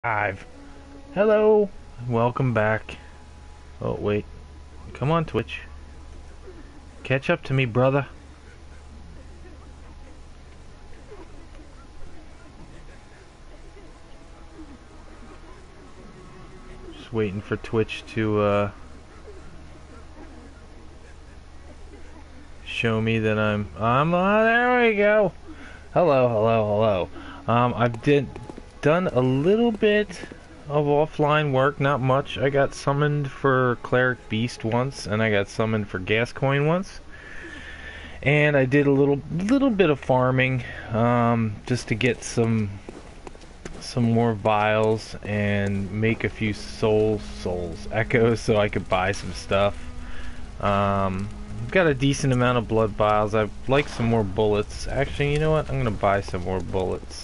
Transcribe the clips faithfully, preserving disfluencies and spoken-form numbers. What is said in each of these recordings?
Live. Hello. Welcome back. Oh, wait. Come on, Twitch. Catch up to me, brother. Just waiting for Twitch to, uh... show me that I'm... I'm... Uh, there we go. Hello, hello, hello. Um, I've did, done a little bit of offline work, not much. I got summoned for Cleric Beast once, and I got summoned for Gascoigne once. And I did a little little bit of farming, um, just to get some some more vials and make a few souls, souls, echoes, so I could buy some stuff. Um, I've got a decent amount of blood vials. I'd like some more bullets. Actually, you know what? I'm gonna buy some more bullets.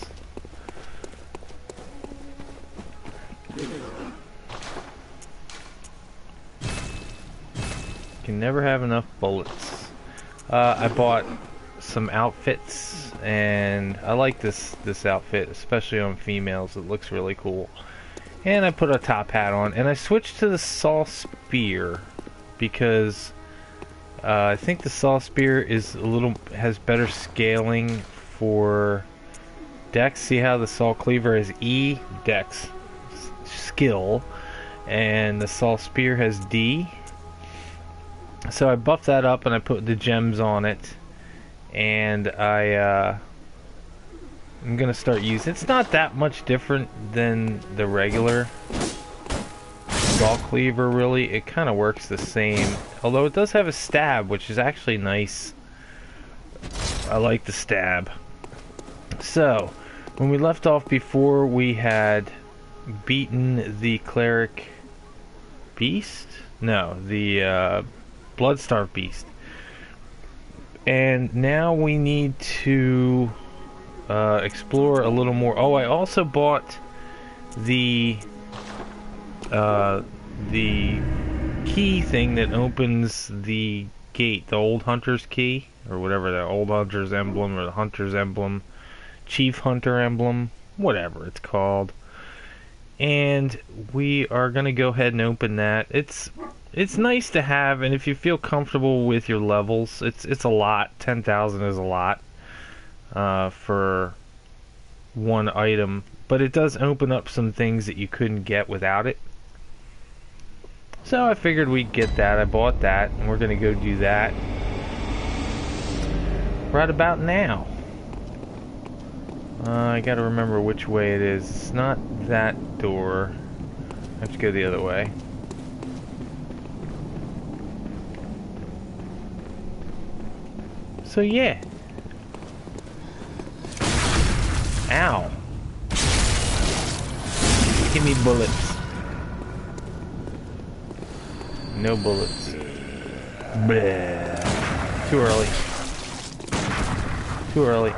Can never have enough bullets. Uh, I bought some outfits, and I like this this outfit, especially on females. It looks really cool. And I put a top hat on, and I switched to the saw spear because uh, I think the saw spear is a little has better scaling for dex. See how the saw cleaver has E dex skill, and the saw spear has D. So I buffed that up and I put the gems on it, and I uh, I'm gonna start using. It's not that much different than the regular saw cleaver, really. It kind of works the same, although it does have a stab, which is actually nice. I like the stab. So when we left off before, we had beaten the Cleric Beast. No, the uh, Bloodstarved Beast. And now we need to uh, explore a little more. Oh, I also bought the uh, the key thing that opens the gate, the old hunter's key, or whatever, the old hunter's emblem, or the hunter's emblem, chief hunter emblem, whatever it's called. And we are going to go ahead and open that. It's It's nice to have, and if you feel comfortable with your levels, it's it's a lot. ten thousand is a lot uh, for one item, but it does open up some things that you couldn't get without it. So I figured we'd get that. I bought that, and we're going to go do that right about now. Uh, I got to remember which way it is. It's not that door. I have to go the other way. So yeah. Ow. Give me bullets. No bullets. Bleh. Too early. Too early.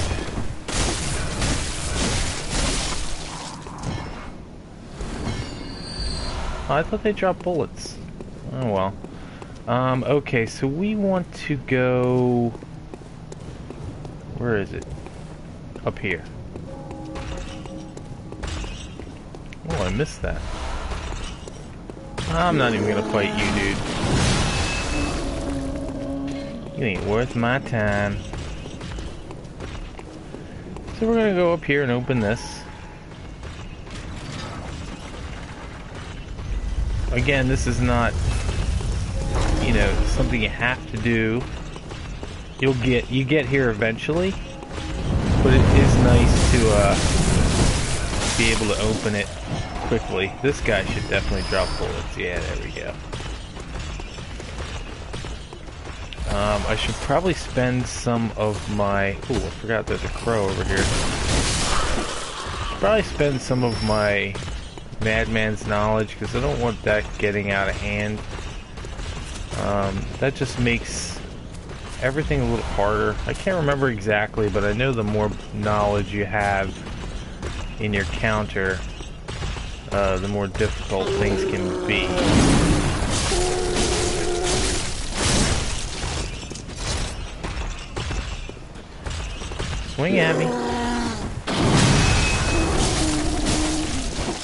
Oh, I thought they dropped bullets. Oh well. Um, okay, so we want to go... Where is it? Up here. Oh, I missed that. I'm not even gonna fight you, dude. You ain't worth my time. So we're gonna go up here and open this. Again, this is not, you know, something you have to do. You'll get, you get here eventually, but it is nice to uh, be able to open it quickly. This guy should definitely drop bullets. Yeah, there we go. Um, I should probably spend some of my... Ooh, I forgot there's a crow over here. Should probably spend some of my Madman's knowledge, because I don't want that getting out of hand. Um, that just makes everything a little harder. I can't remember exactly, but I know the more knowledge you have in your counter, uh, the more difficult things can be. Swing at me.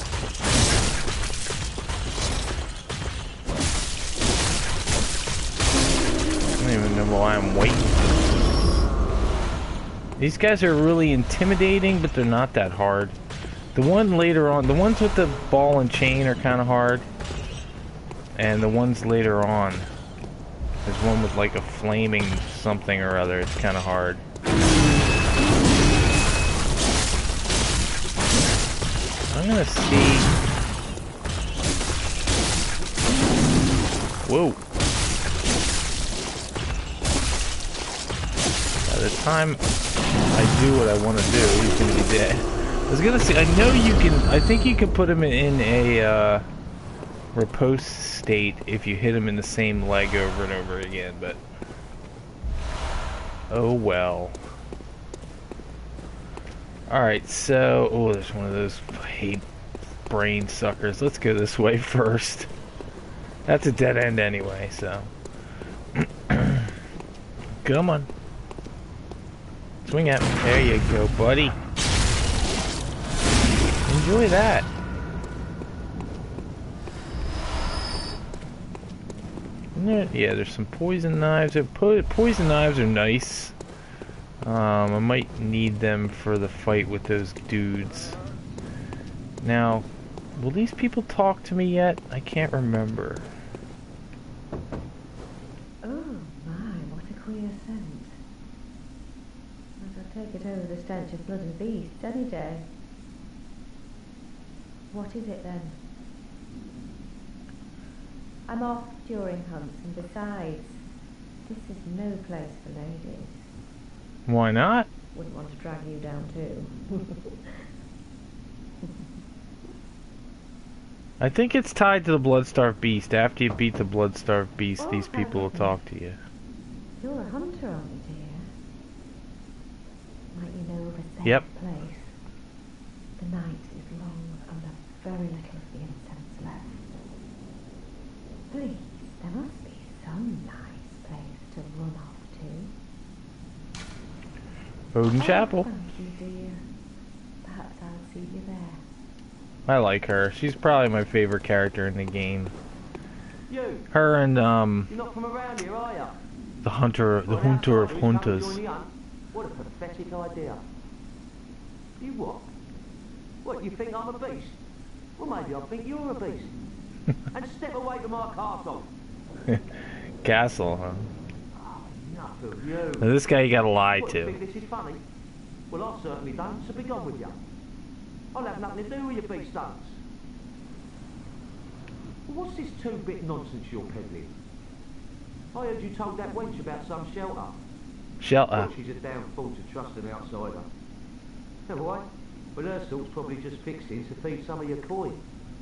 These guys are really intimidating, but they're not that hard. The one later on, the ones with the ball and chain are kind of hard. And the ones later on, there's one with like a flaming something or other. It's kind of hard. I'm gonna see. Whoa. By the time I do what I want to do, he's gonna be dead. I was gonna say, I know you can, I think you can put him in a uh, repose state if you hit him in the same leg over and over again, but oh well. Alright, so, oh, there's one of those, I hate brain suckers. Let's go this way first. That's a dead end anyway, so. Come on. Swing at me. There you go, buddy. Enjoy that. Yeah, there's some poison knives. Po poison knives are nice. Um, I might need them for the fight with those dudes. Now, will these people talk to me yet? I can't remember. Oh my, what a queer scent. I shall take it over the stench of blood and beasts any day. What is it then? I'm off during hunts, and besides, this is no place for ladies. Why not? Wouldn't want to drag you down too. I think it's tied to the blood-starved beast. After you beat the blood-starved beast, oh, these people will talk to you. You're a hunter, aren't you, dear? Might you know of a safe yep. place? The night is long and there's very little of the incense left. Please, there must be some nice place to run off to. Odin oh, Chapel. Thank you, dear. Perhaps I'll see you there. I like her. She's probably my favorite character in the game. You. Her and um. You're not from around here, are you? The hunter, the well, hunter of you hunters. What a pathetic idea. You what? What, you think I'm a beast? Well, maybe I think you're a beast. And step away from my castle. Castle, huh? Oh, enough of you. Now this guy you gotta lie what, to. You think this is funny? Well, I certainly don't, so be gone with you. I'll have nothing to do with your beast stunts. Well, what's this two-bit nonsense you're peddling? I heard you told that wench about some shelter. Shelter? Well, she's a damn fool to trust an outsider. All right. Well, her sort's probably just fixing to feed some of your coin.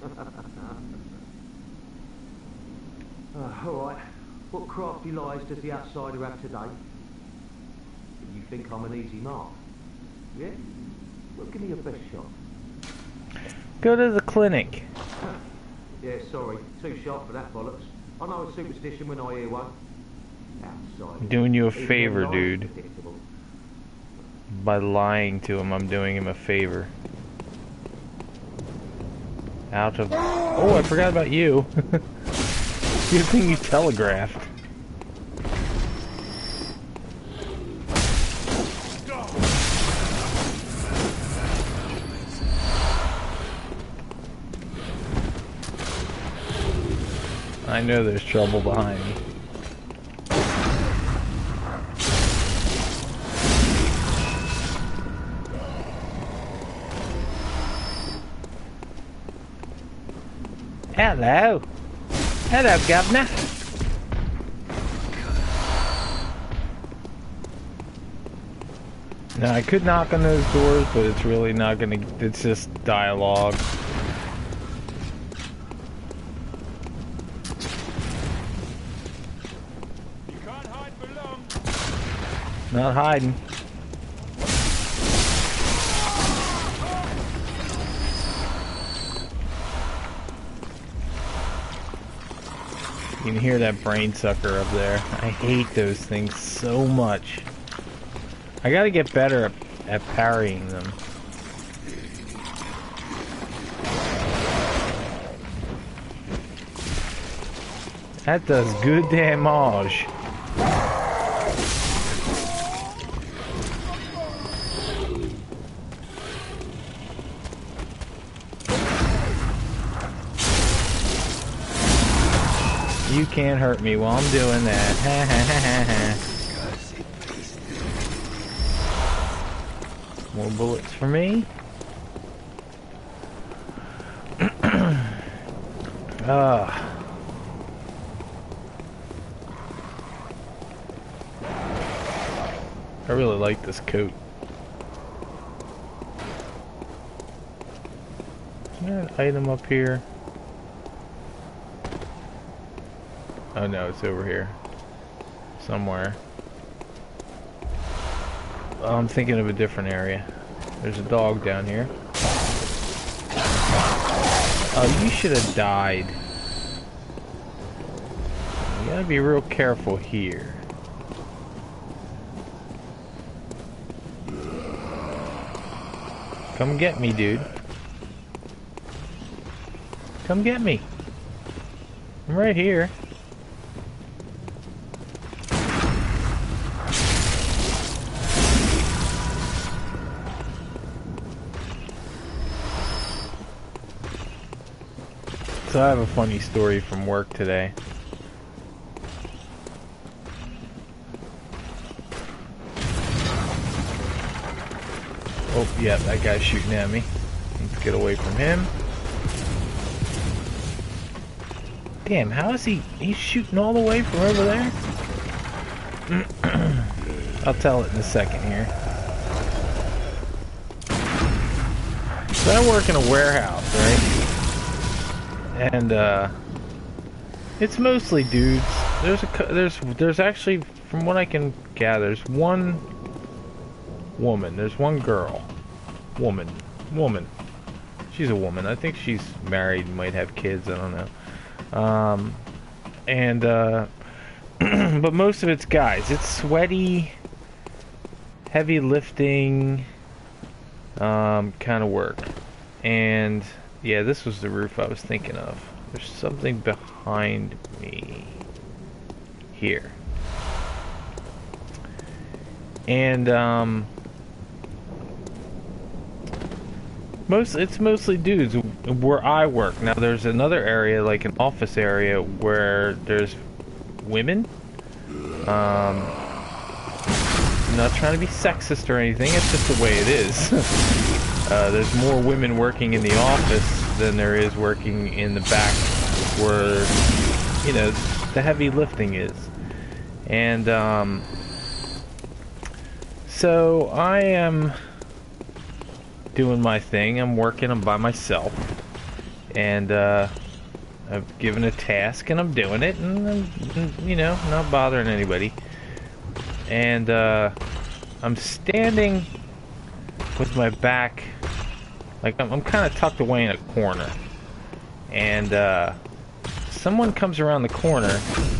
uh, all right. What crafty lies does the outsider have today? You think I'm an easy mark? Yeah? Well, give me your best shot. Go to the clinic. Yeah, sorry. Too sharp for that bollocks. I know a superstition when I hear one. Outside. I'm doing you a favor, dude. By lying to him, I'm doing him a favor. Out of... Oh, I forgot about you. Good thing you telegraphed. I know there's trouble behind me. Hello. Hello, Governor. Now, I could knock on those doors, but it's really not gonna... It's just dialogue. You can't hide for long. Not hiding. You can hear that brain sucker up there. I hate those things so much. I gotta get better at, at parrying them. That does good damage. You can't hurt me while I'm doing that. Ha ha ha ha ha. More bullets for me. Ah. I really like this coat. Is there an item up here? Oh no, it's over here. Somewhere. Oh, I'm thinking of a different area. There's a dog down here. Oh, you should have died. You gotta be real careful here. Come get me, dude. Come get me. I'm right here. So I have a funny story from work today. Oh, yeah, that guy's shooting at me. Let's get away from him. Damn, how is he? He's shooting all the way from over there? I'll tell it in a second here. So I work in a warehouse, right? And uh, it's mostly dudes. There's a there's there's actually, from what I can gather, there's one woman. There's one girl, woman, woman. She's a woman. I think she's married, might have kids. I don't know. Um, and uh, but most of it's guys. It's sweaty, heavy lifting, um, kind of work. And yeah, this was the roof I was thinking of. There's something behind me here. And um most it's mostly dudes where I work. Now there's another area, like an office area, where there's women. Um I'm not trying to be sexist or anything, it's just the way it is. Uh, there's more women working in the office than there is working in the back where, you know, the heavy lifting is. And, um, so I am doing my thing. I'm working, I'm by myself. And, uh, I've given a task and I'm doing it and I'm, you know, not bothering anybody. And, uh, I'm standing with my back, like I'm, I'm kind of tucked away in a corner, and uh, someone comes around the corner,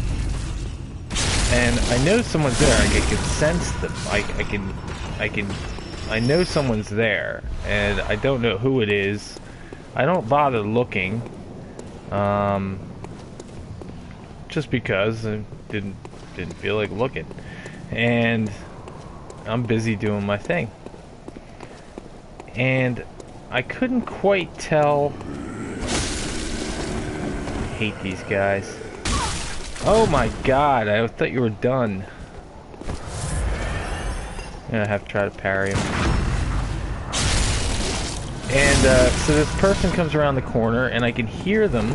and I know someone's there. Like, I can sense them. I, I can, I can, I know someone's there, and I don't know who it is. I don't bother looking, um, just because I didn't didn't feel like looking, and I'm busy doing my thing. And I couldn't quite tell. I hate these guys. Oh my god, I thought you were done. I'm gonna have to try to parry him. And uh, so this person comes around the corner and I can hear them.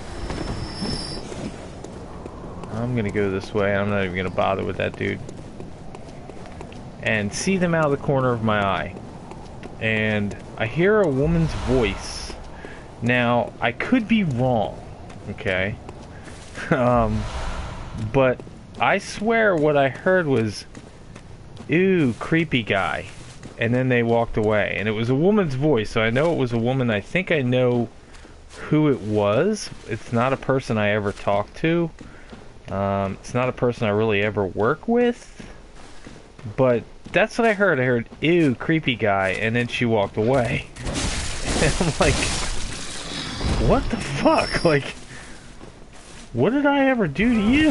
I'm gonna go this way. I'm not even gonna bother with that dude. And see them out of the corner of my eye. And I hear a woman's voice. Now, I could be wrong, okay? um, but I swear what I heard was, "Ew, creepy guy." And then they walked away. And it was a woman's voice, so I know it was a woman. I think I know who it was. It's not a person I ever talk to. Um, it's not a person I really ever work with. But that's what I heard. I heard, "Ew, creepy guy," and then she walked away. And I'm like, what the fuck? Like, what did I ever do to you?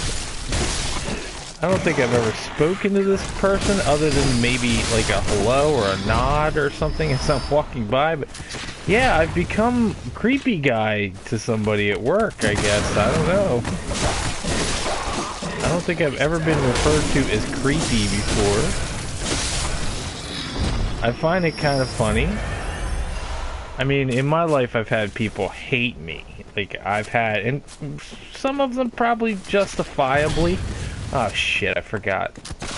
I don't think I've ever spoken to this person other than maybe like a hello or a nod or something as I'm walking by. But yeah, I've become creepy guy to somebody at work, I guess. I don't know. don't think I've ever been referred to as creepy before. I find it kind of funny. I mean, in my life, I've had people hate me. Like, I've had, and some of them probably justifiably. Oh, shit, I forgot.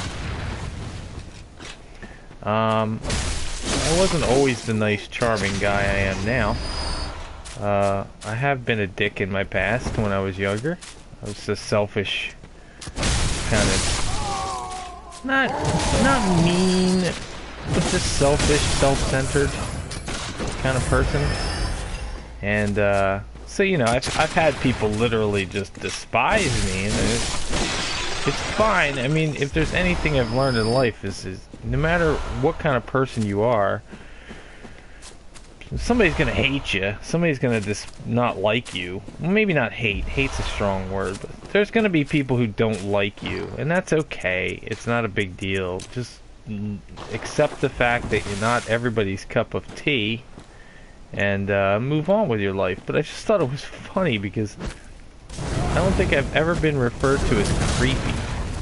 Um, I wasn't always the nice, charming guy I am now. Uh, I have been a dick in my past when I was younger. I was a selfish, kind of, not, not mean, but just selfish, self-centered kind of person. And, uh, so, you know, I've, I've had people literally just despise me, and it's, it's fine. I mean, if there's anything I've learned in life is, is no matter what kind of person you are, somebody's gonna hate you. Somebody's gonna just not like you. Well, maybe not hate. Hate's a strong word, but there's gonna be people who don't like you, and that's okay. It's not a big deal. Just accept the fact that you're not everybody's cup of tea, and uh, move on with your life. But I just thought it was funny because I don't think I've ever been referred to as creepy.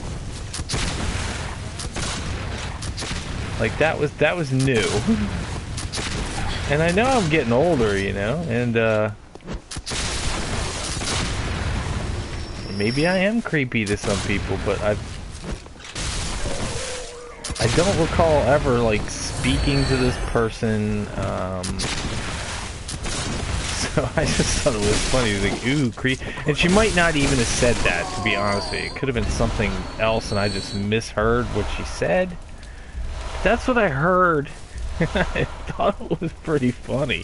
Like that was that was new. And I know I'm getting older, you know, and uh, maybe I am creepy to some people, but I've I don't recall ever like speaking to this person. Um, so I just thought it was funny, like, ooh, creep. And she might not even have said that, to be honest with you. It could have been something else, and I just misheard what she said. That's what I heard. I thought it was pretty funny.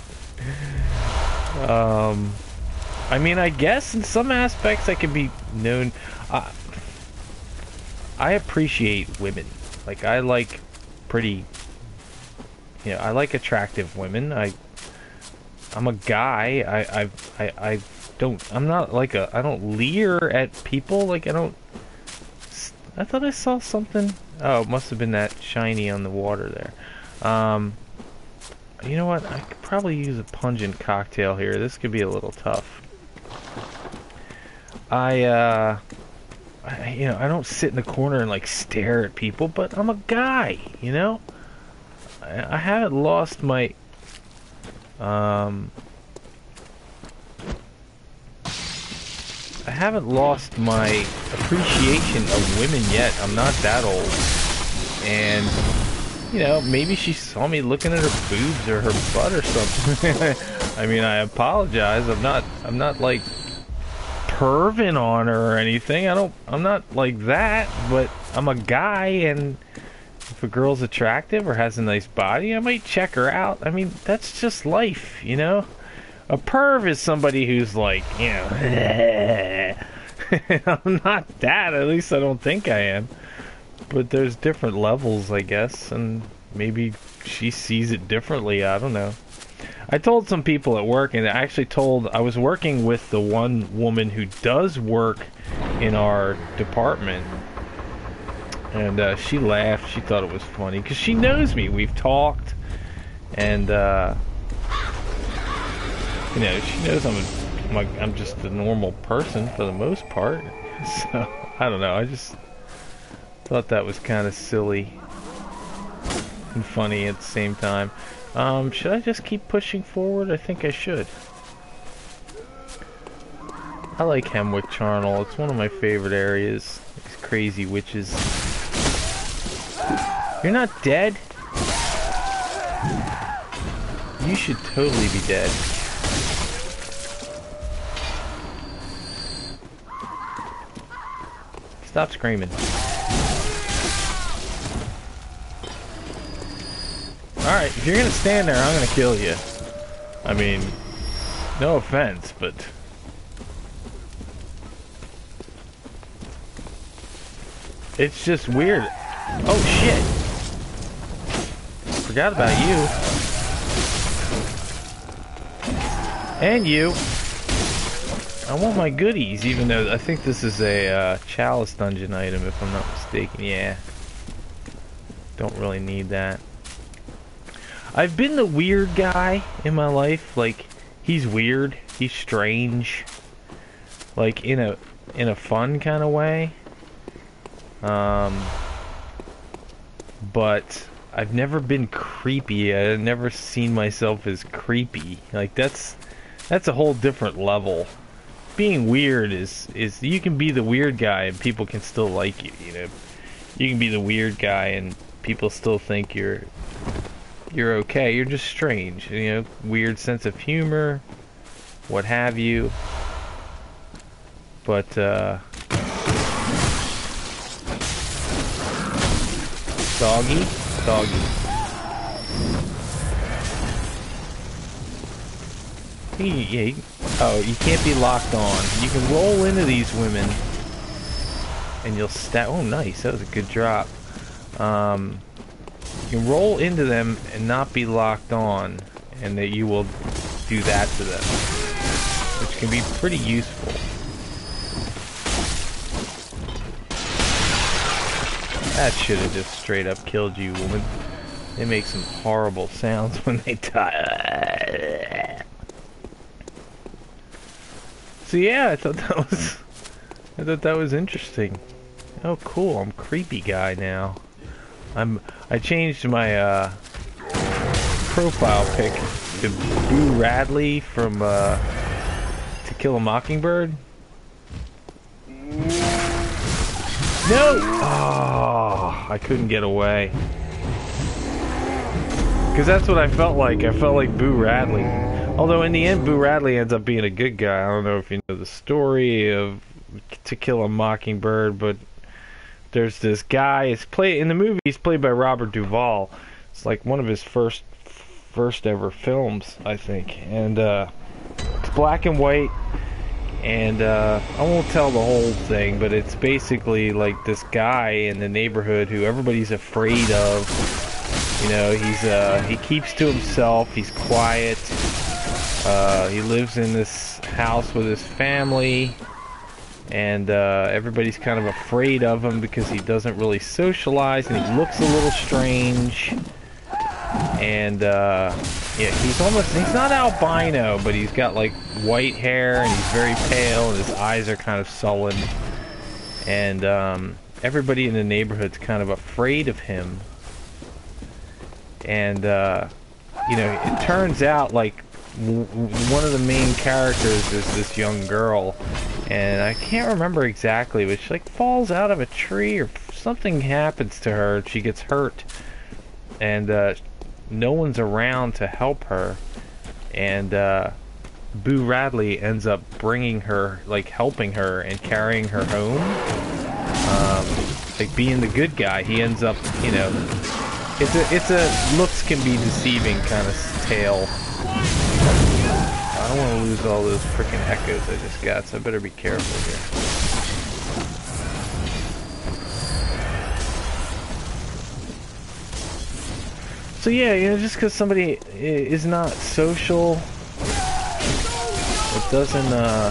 Um, I mean, I guess in some aspects I could be known. Uh, I appreciate women. Like, I like pretty, you know, I like attractive women. I, I'm a guy. I, I, I, I don't. I'm not like a. I don't leer at people. Like I don't. I thought I saw something. Oh, it must have been that shiny on the water there. Um, you know what? I could probably use a pungent cocktail here. This could be a little tough. I, uh, I, you know, I don't sit in the corner and like stare at people, but I'm a guy, you know? I, I haven't lost my, um, I haven't lost my appreciation of women yet. I'm not that old. And you know, maybe she saw me looking at her boobs or her butt or something. I mean, I apologize. I'm not, I'm not like perving on her or anything. I don't, I'm not like that, but I'm a guy, and if a girl's attractive or has a nice body, I might check her out. I mean, that's just life, you know? A perv is somebody who's like, you know, I'm not that, at least I don't think I am. But there's different levels, I guess, and maybe she sees it differently. I don't know. I told some people at work, and I actually told, I was working with the one woman who does work in our department, and uh, she laughed. She thought it was funny, because she knows me. We've talked, and, uh, you know, she knows I'm, a, I'm, a, I'm just a normal person for the most part. So, I don't know, I just thought that was kind of silly and funny at the same time. Um, should I just keep pushing forward? I think I should. I like Hemwick Charnel. It's one of my favorite areas. These crazy witches. You're not dead? You should totally be dead. Stop screaming. Alright, if you're gonna stand there, I'm gonna kill you. I mean, no offense, but... it's just weird. Oh, shit! Forgot about you. And you. I want my goodies, even though I think this is a uh, Chalice Dungeon item, if I'm not mistaken. Yeah. Don't really need that. I've been the weird guy in my life. Like, he's weird. He's strange. Like, in a in a fun kind of way. Um, but I've never been creepy. I've never seen myself as creepy. Like that's that's a whole different level. Being weird is is you can be the weird guy and people can still like you. You know, you can be the weird guy and people still think you're you're okay. You're just strange. You know, weird sense of humor, what have you. But uh, doggy, doggy. He, yeah, he, oh, you can't be locked on. You can roll into these women, and you'll stab. Oh, nice. That was a good drop. Um, you can roll into them and not be locked on, and that you will do that to them, which can be pretty useful. That should have just straight up killed you, woman. They make some horrible sounds when they die. So yeah, I thought that was, I thought that was interesting. Oh, cool! I'm creepy guy now. I'm. I changed my uh, profile pic to Boo Radley from uh, To Kill a Mockingbird. No! Oh, I couldn't get away. Because that's what I felt like. I felt like Boo Radley. Although in the end, Boo Radley ends up being a good guy. I don't know if you know the story of To Kill a Mockingbird, but there's this guy. It's play in the movie. He's played by Robert Duvall. It's like one of his first, first ever films, I think. And uh, it's black and white. And uh, I won't tell the whole thing, but it's basically like this guy in the neighborhood who everybody's afraid of. You know, he's uh, he keeps to himself. He's quiet. Uh, he lives in this house with his family, and uh, everybody's kind of afraid of him because he doesn't really socialize, and he looks a little strange. And uh, yeah, he's almost, he's not albino, but he's got like white hair, and he's very pale, and his eyes are kind of sullen. And um, everybody in the neighborhood's kind of afraid of him. And uh, you know, it turns out like w one of the main characters is this young girl, and I can't remember exactly, but she like falls out of a tree or something happens to her. She gets hurt, and uh, no one's around to help her, and uh, Boo Radley ends up bringing her, like helping her and carrying her home. Um, like being the good guy, he ends up, you know, it's a it's a looks can be deceiving kind of tale. I don't want to lose all those freaking echoes I just got, so I better be careful here. So yeah, you know, just because somebody is not social, it doesn't uh,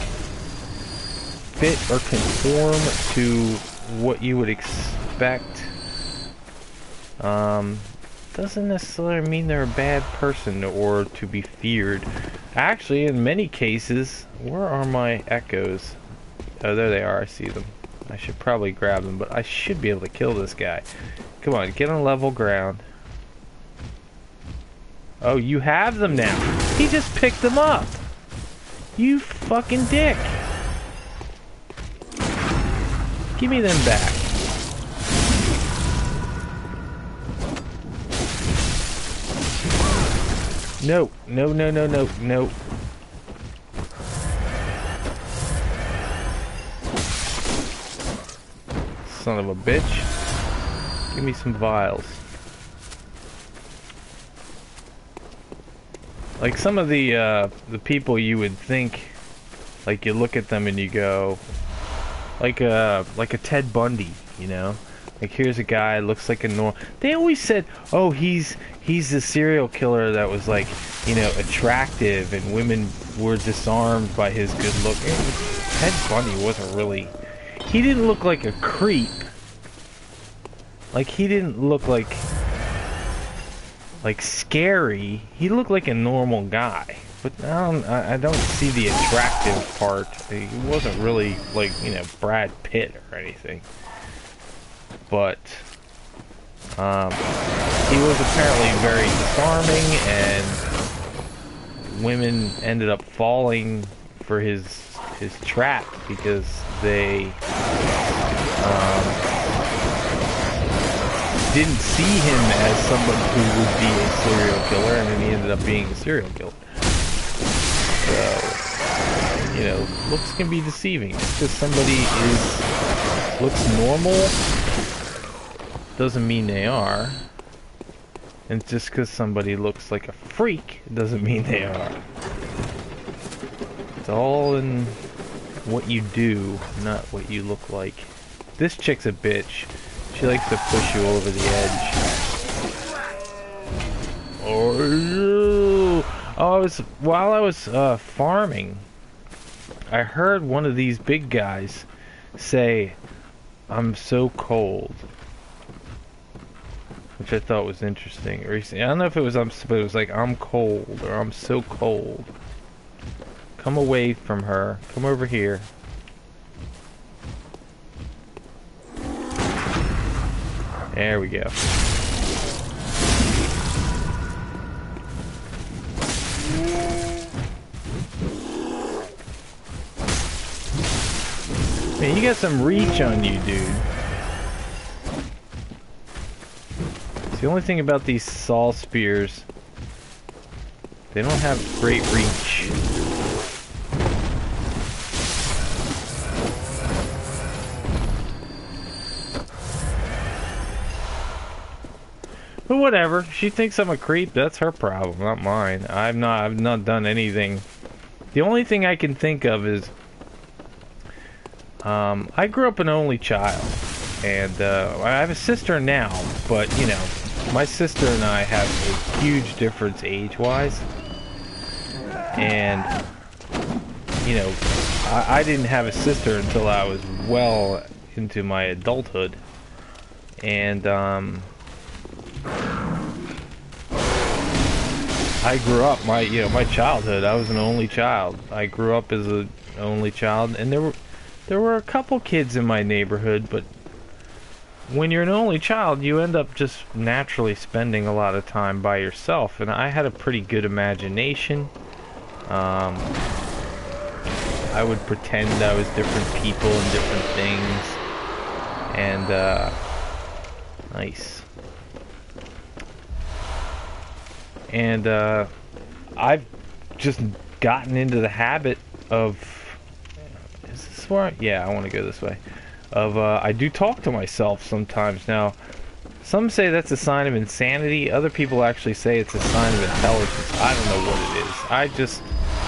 fit or conform to what you would expect, um, doesn't necessarily mean they're a bad person or to be feared. Actually, in many cases, where are my echoes? Oh, there they are, I see them. I should probably grab them, but I should be able to kill this guy. Come on, get on level ground. Oh, you have them now. He just picked them up. You fucking dick. Give me them back. No, no, no, no, no, no. Son of a bitch. Give me some vials. Like some of the uh, the people you would think, like you look at them and you go, like a like a Ted Bundy, you know, like here's a guy looks like a normal. They always said, oh, he's he's the serial killer that was like, you know, attractive and women were disarmed by his good look. Ted Bundy wasn't really. He didn't look like a creep. Like he didn't look like. Like scary. He looked like a normal guy, but I don't, I don't see the attractive part. He wasn't really like, you know, Brad Pitt or anything. but um, he was apparently very disarming, and women ended up falling for his his trap because they um, didn't see him as someone who would be a serial killer, and then he ended up being a serial killer. So, you know, looks can be deceiving. It's just somebody is looks normal doesn't mean they are. And just because somebody looks like a freak doesn't mean they are. It's all in what you do, not what you look like. This chick's a bitch. She likes to push you over the edge. Oh, oh I was while I was uh, farming, I heard one of these big guys say, "I'm so cold," which I thought was interesting. Or he, I don't know if it was I'm, but it was like, "I'm cold," or "I'm so cold." Come away from her. Come over here. There we go. Man, you got some reach on you, dude. It's the only thing about these saw spears. They don't have great reach. But whatever, she thinks I'm a creep. That's her problem, not mine. I've not, I've not done anything. The only thing I can think of is, um, I grew up an only child, and uh, I have a sister now. But you know, my sister and I have a huge difference age-wise, and you know, I, I didn't have a sister until I was well into my adulthood, and um. I grew up my you know my childhood. I was an only child. I grew up as an only child, and there were there were a couple kids in my neighborhood. But when you're an only child, you end up just naturally spending a lot of time by yourself. And I had a pretty good imagination. Um, I would pretend I was different people and different things. And uh, nice. And uh, I've just gotten into the habit of, is this where I, yeah, I want to go this way, of uh, I do talk to myself sometimes. Now, some say that's a sign of insanity. Other people actually say it's a sign of intelligence. I don't know what it is. I just,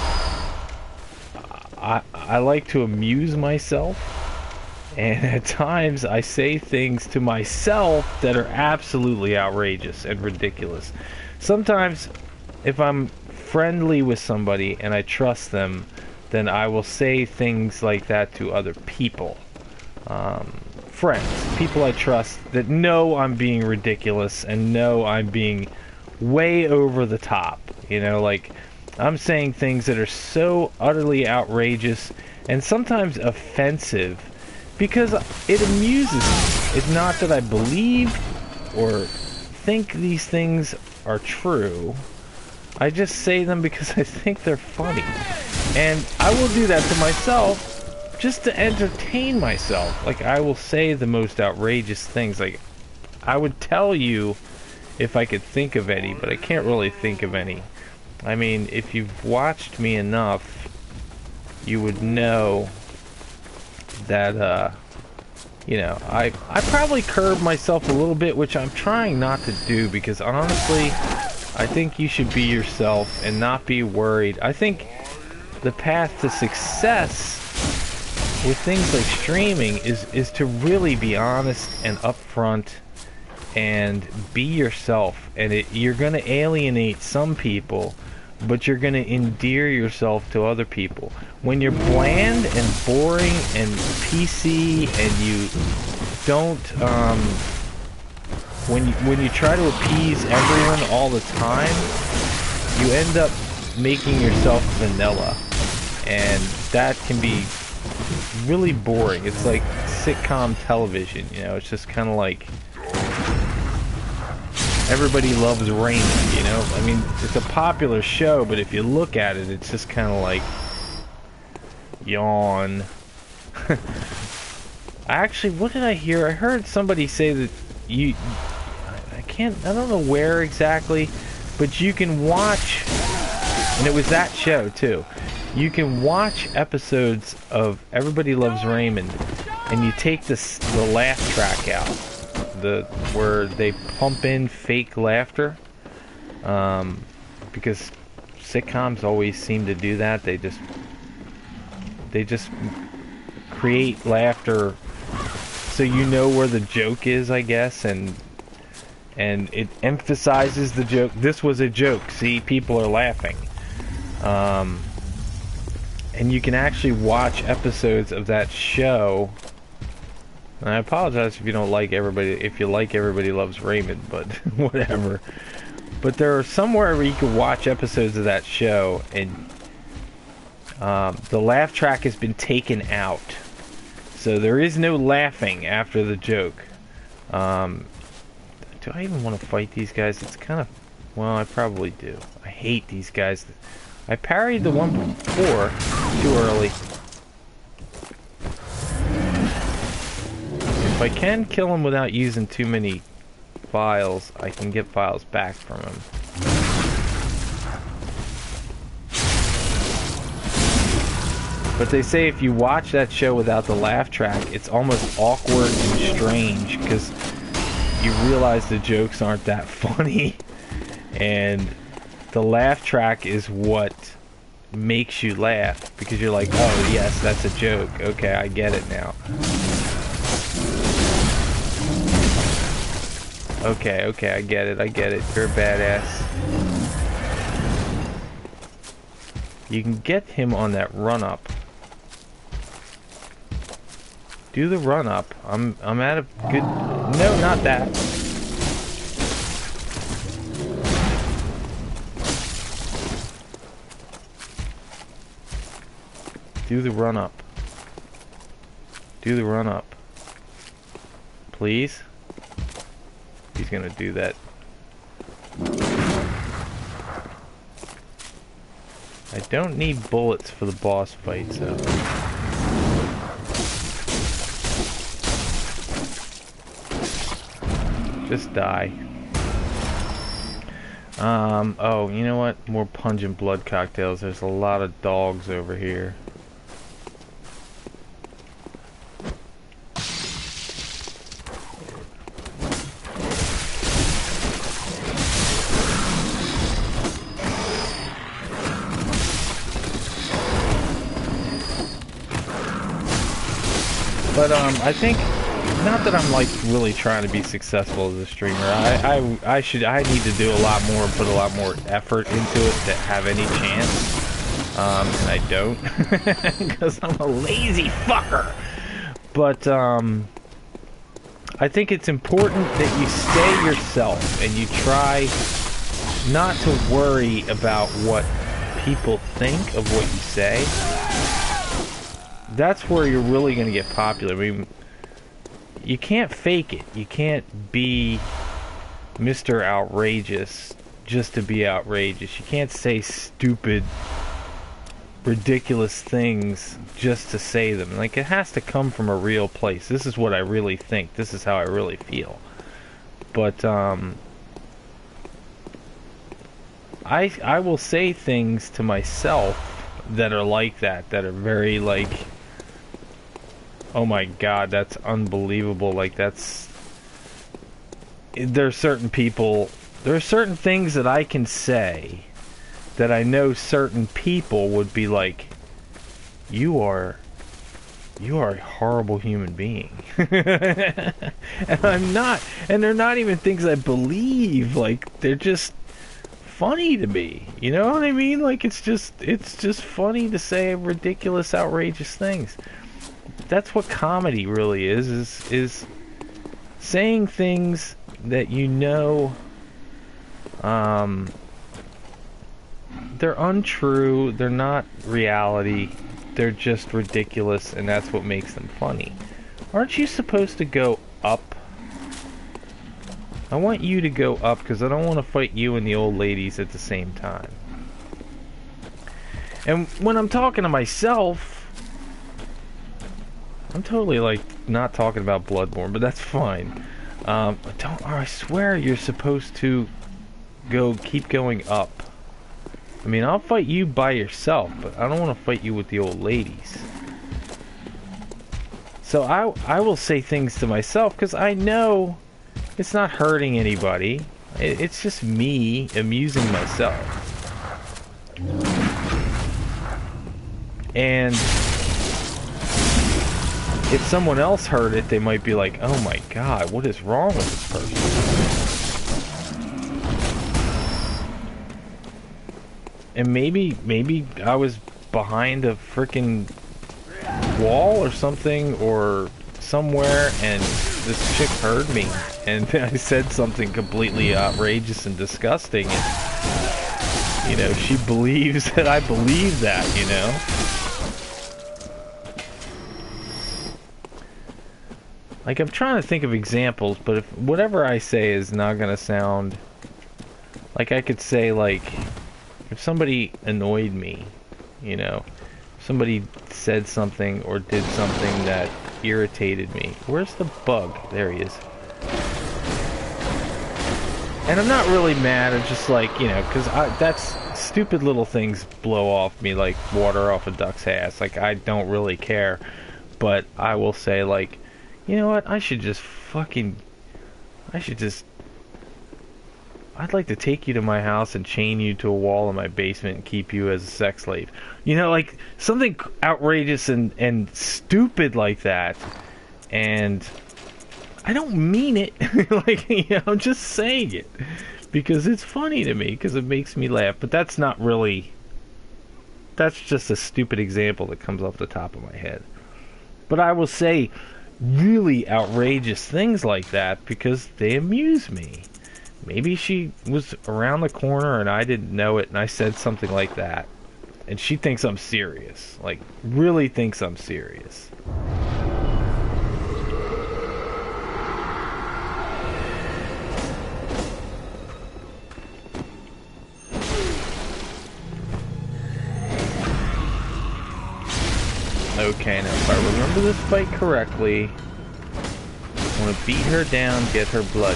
I, I like to amuse myself. And at times I say things to myself that are absolutely outrageous and ridiculous. Sometimes, if I'm friendly with somebody and I trust them, then I will say things like that to other people. Um, friends, people I trust that know I'm being ridiculous and know I'm being way over the top. You know, like, I'm saying things that are so utterly outrageous and sometimes offensive because it amuses me. It's not that I believe or think these things are true. I just say them because I think they're funny. And I will do that to myself just to entertain myself. Like, I will say the most outrageous things. Like, I would tell you if I could think of any, but I can't really think of any. I mean, if you've watched me enough, you would know that, uh, you know, I, I probably curb myself a little bit, which I'm trying not to do, because honestly, I think you should be yourself and not be worried. I think the path to success with things like streaming is, is to really be honest and upfront and be yourself. And it, you're going to alienate some people, but you're going to endear yourself to other people. When you're bland and boring and P C and you don't, um, when you, when you try to appease everyone all the time, you end up making yourself vanilla. And that can be really boring. It's like sitcom television, you know. It's just kind of like Everybody Loves Raymond, you know. I mean, it's a popular show, but if you look at it, it's just kind of like yawn. I actually, what did I hear? I heard somebody say that you, I can't, I don't know where exactly, but you can watch, and it was that show too. You can watch episodes of Everybody Loves Raymond, and you take this the laugh track out, the where they pump in fake laughter, um, because sitcoms always seem to do that. They just they just create laughter, so you know where the joke is, I guess, and and it emphasizes the joke. This was a joke. See, people are laughing. Um, and you can actually watch episodes of that show. And I apologize if you don't like everybody, if you like Everybody Loves Raymond, but whatever. But there are somewhere where you can watch episodes of that show, and um, the laugh track has been taken out. So there is no laughing after the joke. Um, do I even want to fight these guys? It's kind of, well, I probably do. I hate these guys. I parried the one before too early. If I can kill him without using too many files, I can get files back from him. But they say if you watch that show without the laugh track, it's almost awkward and strange because you realize the jokes aren't that funny, and the laugh track is what makes you laugh because you're like, oh yes, that's a joke. Okay, I get it now. Okay, okay, I get it, I get it. You're a badass. You can get him on that run up. Do the run up. I'm I'm at a good, no, not that. Do the run up. Do the run up. Please. He's gonna do that. I don't need bullets for the boss fight, so. Just die. Um, oh, you know what? More pungent blood cocktails. There's a lot of dogs over here. But um, I think, not that I'm like really trying to be successful as a streamer. I, I I should I need to do a lot more and put a lot more effort into it to have any chance. Um, and I don't because I'm a lazy fucker. But um, I think it's important that you stay yourself and you try not to worry about what people think of what you say. That's where you're really going to get popular. I mean, you can't fake it. You can't be Mister Outrageous just to be outrageous. You can't say stupid, ridiculous things just to say them. Like, it has to come from a real place. This is what I really think. This is how I really feel. But, um... I, I will say things to myself that are like that. That are very, like... oh my god, that's unbelievable. Like, that's... there are certain people... there are certain things that I can say that I know certain people would be like, you are... you are a horrible human being. And I'm not. And they're not even things I believe. Like, they're just funny to me. You know what I mean? Like, it's just... it's just funny to say ridiculous, outrageous things. That's what comedy really is, is is saying things that you know um, they're untrue, they're not reality, they're just ridiculous, and that's what makes them funny. Aren't you supposed to go up? I want you to go up because I don't want to fight you and the old ladies at the same time. And when I'm talking to myself, I'm totally like not talking about Bloodborne, but that's fine. Um, don't. I swear you're supposed to go, keep going up. I mean, I'll fight you by yourself, but I don't want to fight you with the old ladies. So I, I will say things to myself because I know it's not hurting anybody. It, it's just me amusing myself. And if someone else heard it, they might be like, oh my god, what is wrong with this person? And maybe, maybe I was behind a freaking wall or something, or somewhere, and this chick heard me, and I said something completely outrageous and disgusting, and, you know, she believes that I believe that, you know? Like, I'm trying to think of examples, but if whatever I say is not gonna sound... Like, I could say, like, if somebody annoyed me, you know, somebody said something or did something that irritated me. Where's the bug? There he is. And I'm not really mad, I'm just like, you know, because that's... Stupid little things blow off me like water off a duck's ass. Like, I don't really care. But I will say, like, you know what? I should just fucking... I should just... I'd like to take you to my house and chain you to a wall in my basement and keep you as a sex slave. You know, like, something outrageous and, and stupid like that. And I don't mean it. Like, you know, I'm just saying it. Because it's funny to me, because it makes me laugh. But that's not really... That's just a stupid example that comes off the top of my head. But I will say really outrageous things like that because they amuse me. Maybe she was around the corner and I didn't know it and I said something like that. And she thinks I'm serious. Like, really thinks I'm serious. Okay, now if I remember this fight correctly, I want to beat her down, get her blood,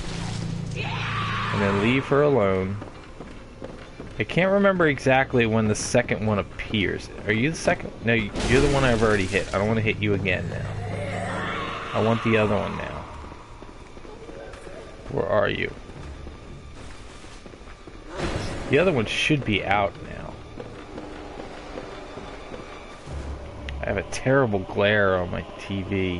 and then leave her alone. I can't remember exactly when the second one appears. Are you the second? No, you're the one I've already hit. I don't want to hit you again now. I want the other one now. Where are you? The other one should be out now. I have a terrible glare on my T V.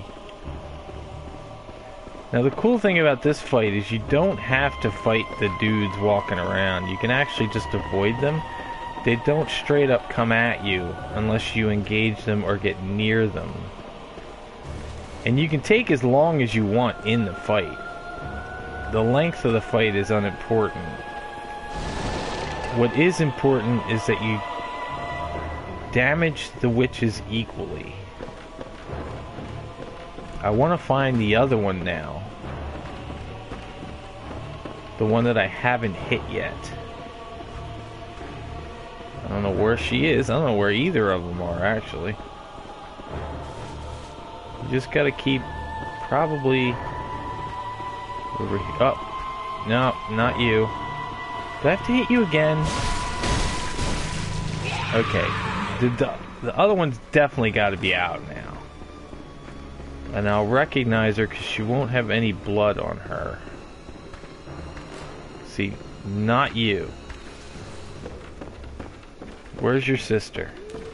Now the cool thing about this fight is you don't have to fight the dudes walking around. You can actually just avoid them. They don't straight up come at you unless you engage them or get near them. And you can take as long as you want in the fight. The length of the fight is unimportant. What is important is that you damage the witches equally. I want to find the other one now. The one that I haven't hit yet. I don't know where she is. I don't know where either of them are, actually. You just gotta keep probably over here. Oh, no, not you. Do I have to hit you again? Okay. The, the, the other one's definitely got to be out now. And I'll recognize her because she won't have any blood on her. See, not you. Where's your sister?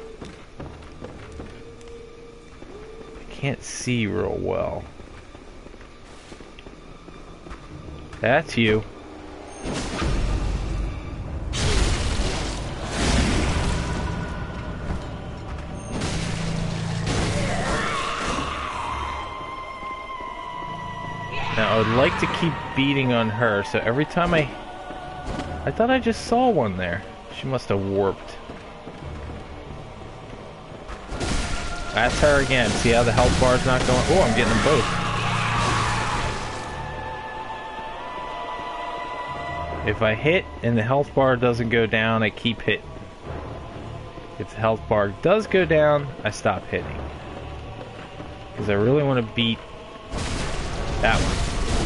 I can't see real well. That's you. Now, I would like to keep beating on her, so every time I... I thought I just saw one there. She must have warped. That's her again. See how the health bar's not going? Oh, I'm getting them both. If I hit and the health bar doesn't go down, I keep hitting. If the health bar does go down, I stop hitting. Because I really want to beat that one.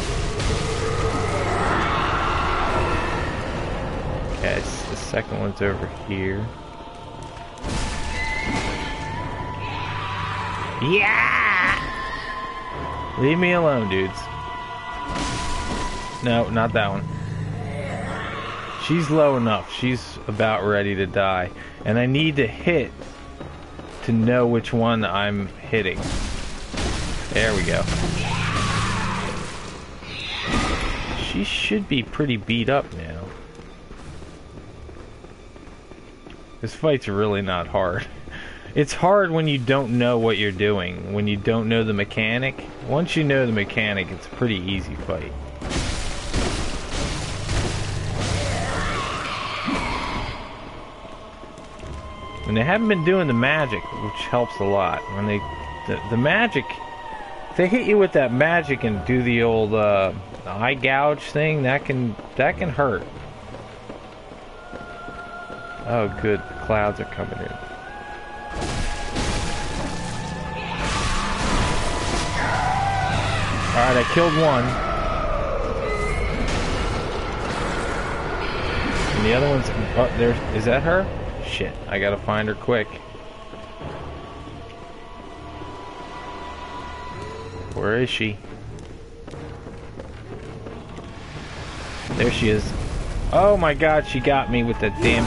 Okay, so the second one's over here. Yeah! Leave me alone, dudes. No, not that one. She's low enough. She's about ready to die. And I need to hit to know which one I'm hitting. There we go. She should be pretty beat up now. This fight's really not hard. It's hard when you don't know what you're doing, when you don't know the mechanic. Once you know the mechanic, it's a pretty easy fight. And they haven't been doing the magic, which helps a lot. When they, the, the magic, if they hit you with that magic and do the old uh, eye gouge thing, that can that can hurt. Oh, good, the clouds are coming in. All right, I killed one, and the other one's oh, there. Is that her? Shit, I gotta find her quick. Where is she? There she is. Oh my god, she got me with that damn...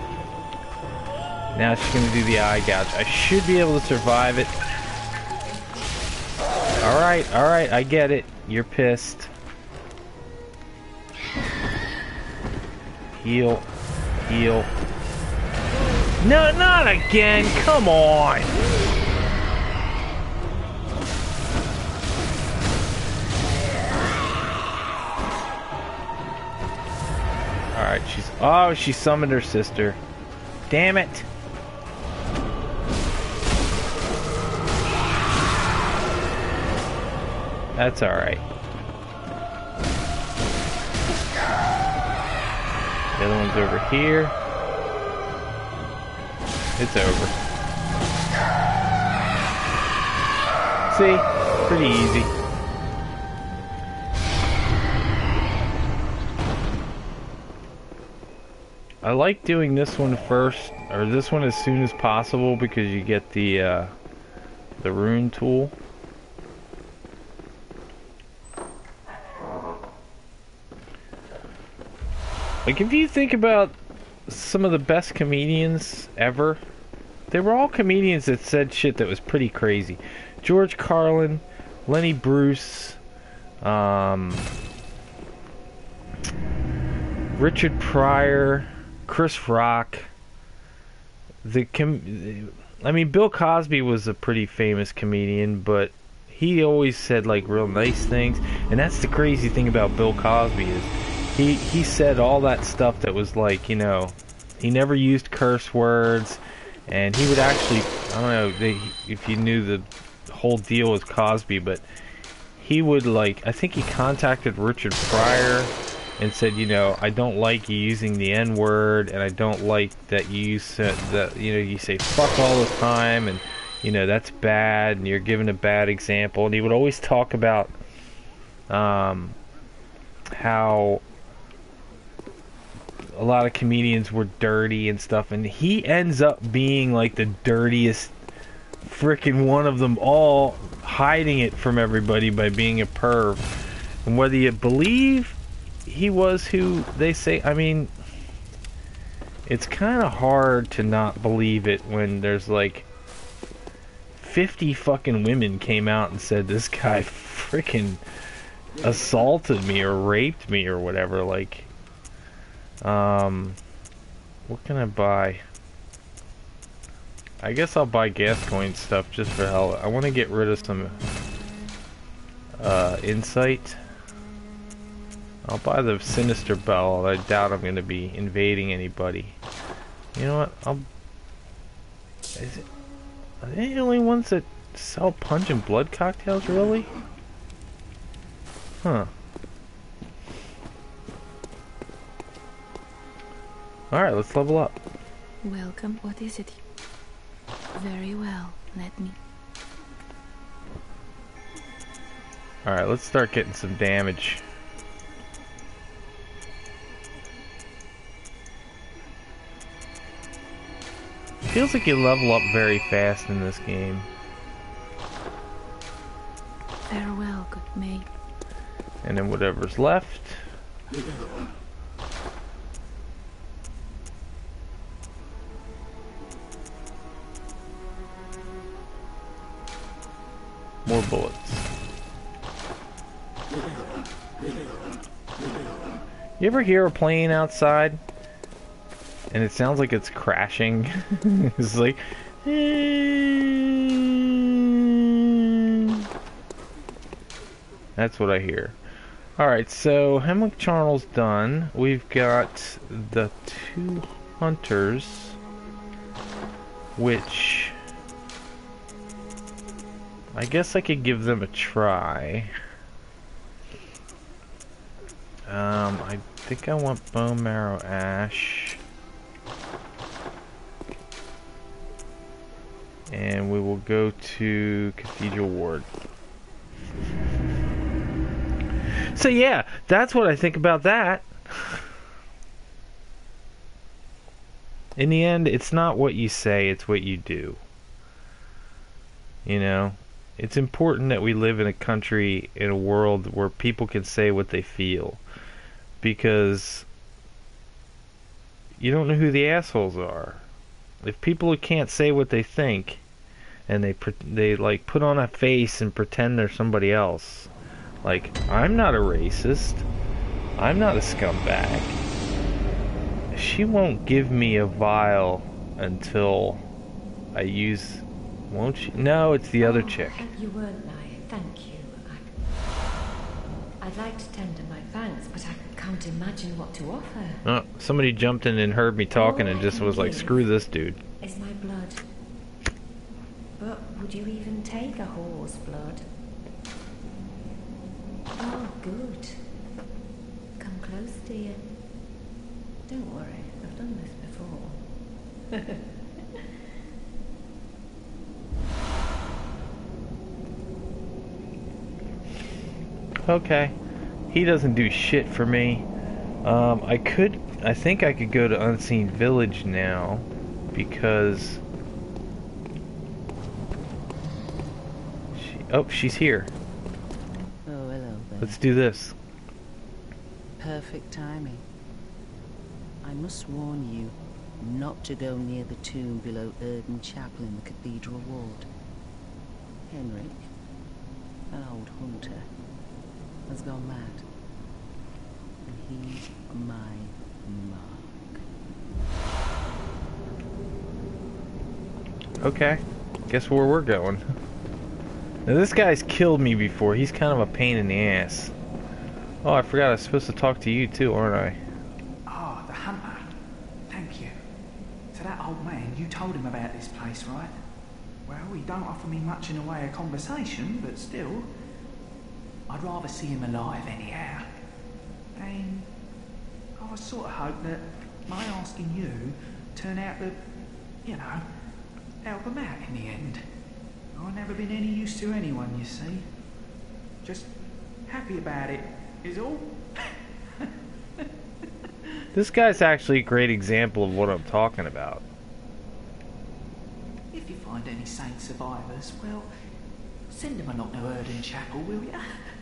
Now she's gonna do the eye gouge. I should be able to survive it. Alright, alright, I get it. You're pissed. Heal. Heal. No, not again! Come on! Alright, she's... Oh, she summoned her sister. Damn it! That's alright. The other one's over here. It's over. See? Pretty easy. I like doing this one first, or this one as soon as possible, because you get the, uh, the rune tool. Like, if you think about some of the best comedians ever, they were all comedians that said shit that was pretty crazy. George Carlin, Lenny Bruce, um, Richard Pryor, Chris Rock. The com I mean, Bill Cosby was a pretty famous comedian, but he always said like real nice things. And that's the crazy thing about Bill Cosby is he he said all that stuff that was like, you know, he never used curse words, and he would actually, I don't know they, if you knew the whole deal with Cosby, but he would like, I think he contacted Richard Pryor and said, you know, I don't like you using the N word, and I don't like that you use uh, that, you know, you say fuck all the time, and you know that's bad, and you're giving a bad example. And he would always talk about um, how a lot of comedians were dirty and stuff, and he ends up being like the dirtiest frickin' one of them all, hiding it from everybody by being a perv. And whether you believe he was who they say, I mean, it's kind of hard to not believe it when there's like fifty fucking women came out and said this guy frickin' assaulted me or raped me or whatever. Like, um, what can I buy? I guess I'll buy Gascoigne stuff just for hell. I want to get rid of some uh, insight. I'll buy the Sinister Bell. I doubt I'm going to be invading anybody. You know what? I'll... Is it... Are they the only ones that sell punch and blood cocktails, really? Huh. Alright, let's level up. Welcome. What is it? Very well. Let me. Alright, let's start getting some damage. Feels like you level up very fast in this game. Farewell, good maid. And then whatever's left. More bullets. You ever hear a plane outside? And it sounds like it's crashing. It's like... That's what I hear. Alright, so Hemlock Charnel's done. We've got the two hunters, which... I guess I could give them a try. Um, I think I want Bone Marrow Ash. And we will go to Cathedral Ward. So yeah, that's what I think about that. In the end, it's not what you say, it's what you do. You know? It's important that we live in a country, in a world where people can say what they feel. Because you don't know who the assholes are. If people can't say what they think, and they they like put on a face and pretend they're somebody else, like, I'm not a racist, I'm not a scumbag. She won't give me a vial until I use. Won't she? No, it's the other Oh, chick. You weren't lying. Thank you. I, I'd like to tender my thanks, but I can't imagine what to offer. Oh, somebody jumped in and heard me talking and just was like, screw this dude. Is my blood. But would you even take a whore's blood? Oh, good. Come close, dear. Don't worry, I've done this before. Okay. He doesn't do shit for me. Um, I could... I think I could go to Unseen Village now, because... She, oh, she's here. Oh, hello there. Let's do this. Perfect timing. I must warn you not to go near the tomb below Erden Chapel in the Cathedral Ward. Henrik, an old hunter, has gone mad. And he's my mark. Okay. Guess where we're going. Now this guy's killed me before. He's kind of a pain in the ass. Oh, I forgot I was supposed to talk to you too, aren't I? Ah, the hunter. Thank you. To that old man, you told him about this place, right? Well, he don't offer me much in the way of conversation, but still, I'd rather see him alive anyhow. And I was sort of hoping that my asking you turned out to, you know, help him out in the end. I've never been any use to anyone, you see. Just happy about it, is all. This guy's actually a great example of what I'm talking about. If you find any saint survivors, well, send them along to Erden Chapel, will ya?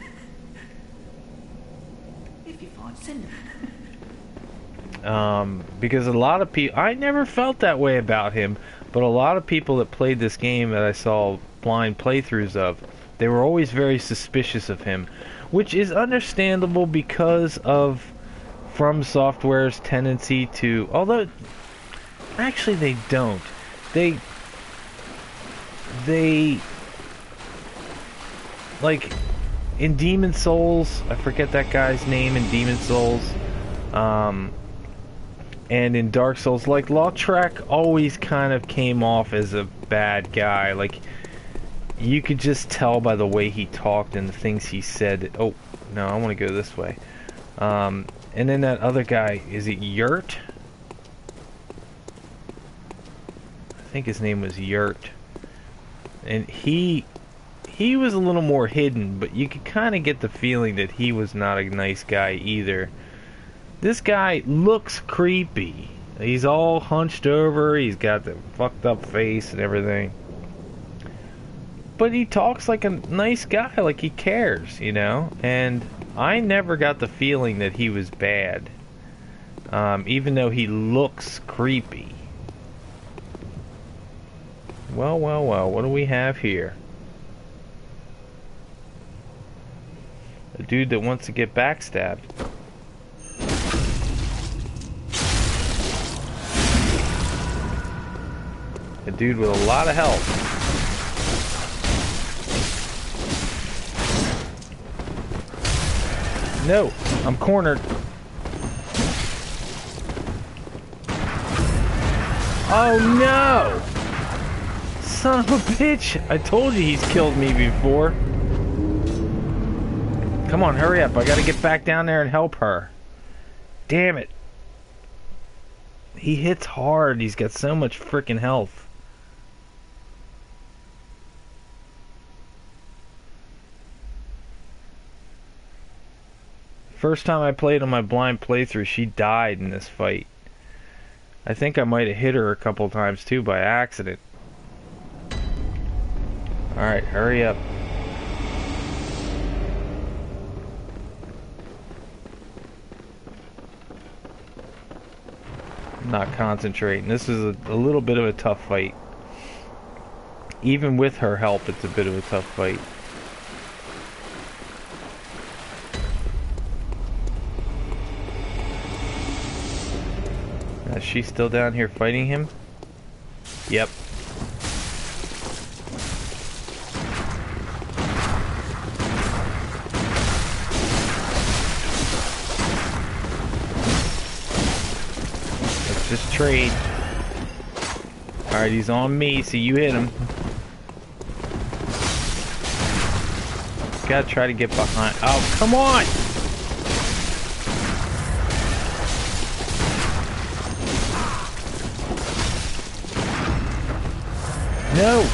If you find, send them. Um, because a lot of people... I never felt that way about him, but a lot of people that played this game that I saw blind playthroughs of, they were always very suspicious of him, which is understandable because of From Software's tendency to... Although, actually they don't. They... They... Like, in Demon Souls, I forget that guy's name in Demon Souls, um... And in Dark Souls, like, Lautrec always kind of came off as a bad guy. Like, you could just tell by the way he talked and the things he said. Oh, no, I want to go this way. Um, and then that other guy, is it Yurt? I think his name was Yurt. And he... He was a little more hidden, but you could kind of get the feeling that he was not a nice guy either. This guy looks creepy. He's all hunched over, he's got the fucked up face and everything. But he talks like a nice guy, like he cares, you know? And I never got the feeling that he was bad. Um, even though he looks creepy. Well, well, well, what do we have here? A dude that wants to get backstabbed. A dude with a lot of health. No, I'm cornered. Oh no! Son of a bitch! I told you he's killed me before. Come on, hurry up. I gotta get back down there and help her. Damn it. He hits hard. He's got so much freaking health. First time I played on my blind playthrough, she died in this fight. I think I might have hit her a couple times too by accident. Alright, hurry up. I'm not concentrating. This is a, a little bit of a tough fight. Even with her help, it's a bit of a tough fight. Is she still down here fighting him? Yep. Let's just trade. Alright, he's on me, so you hit him. Gotta try to get behind. Oh, come on! No!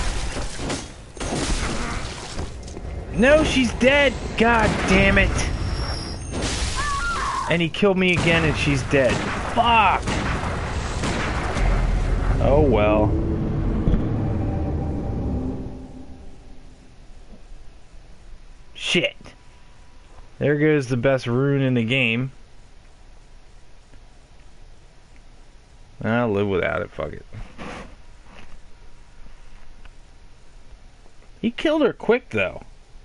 No, she's dead! God damn it! And he killed me again and she's dead. Fuck! Oh well. Shit. There goes the best rune in the game. I'll live without it, fuck it. He killed her quick, though.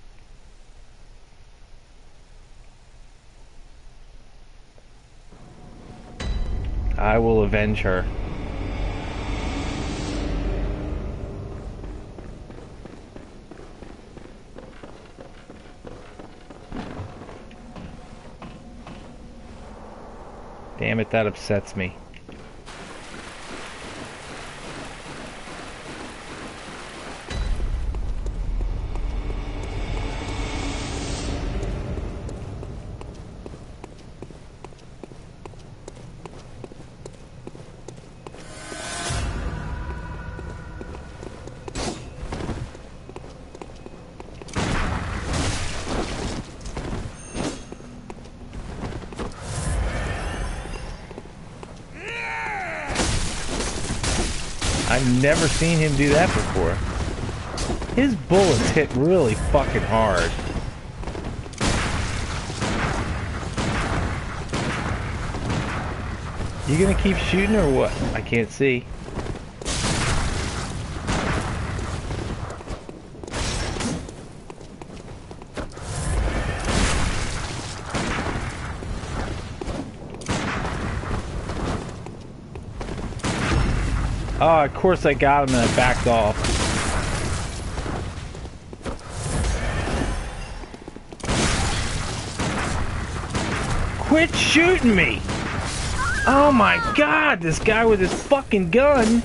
I will avenge her. Damn it, that upsets me. I've never seen him do that before. His bullets hit really fucking hard. You gonna keep shooting or what? I can't see. Oh, of course I got him and I backed off. Quit shooting me! Oh my god, this guy with his fucking gun.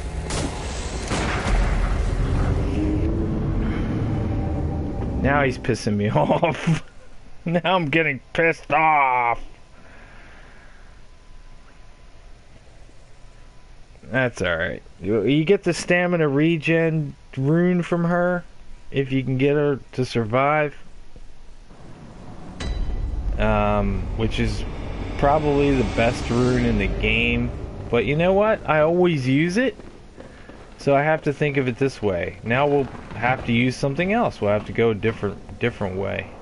Now he's pissing me off. Now I'm getting pissed off. That's alright. You, you get the stamina regen rune from her, if you can get her to survive. Um, which is probably the best rune in the game. But you know what? I always use it. So I have to think of it this way. Now we'll have to use something else. We'll have to go a different, different way.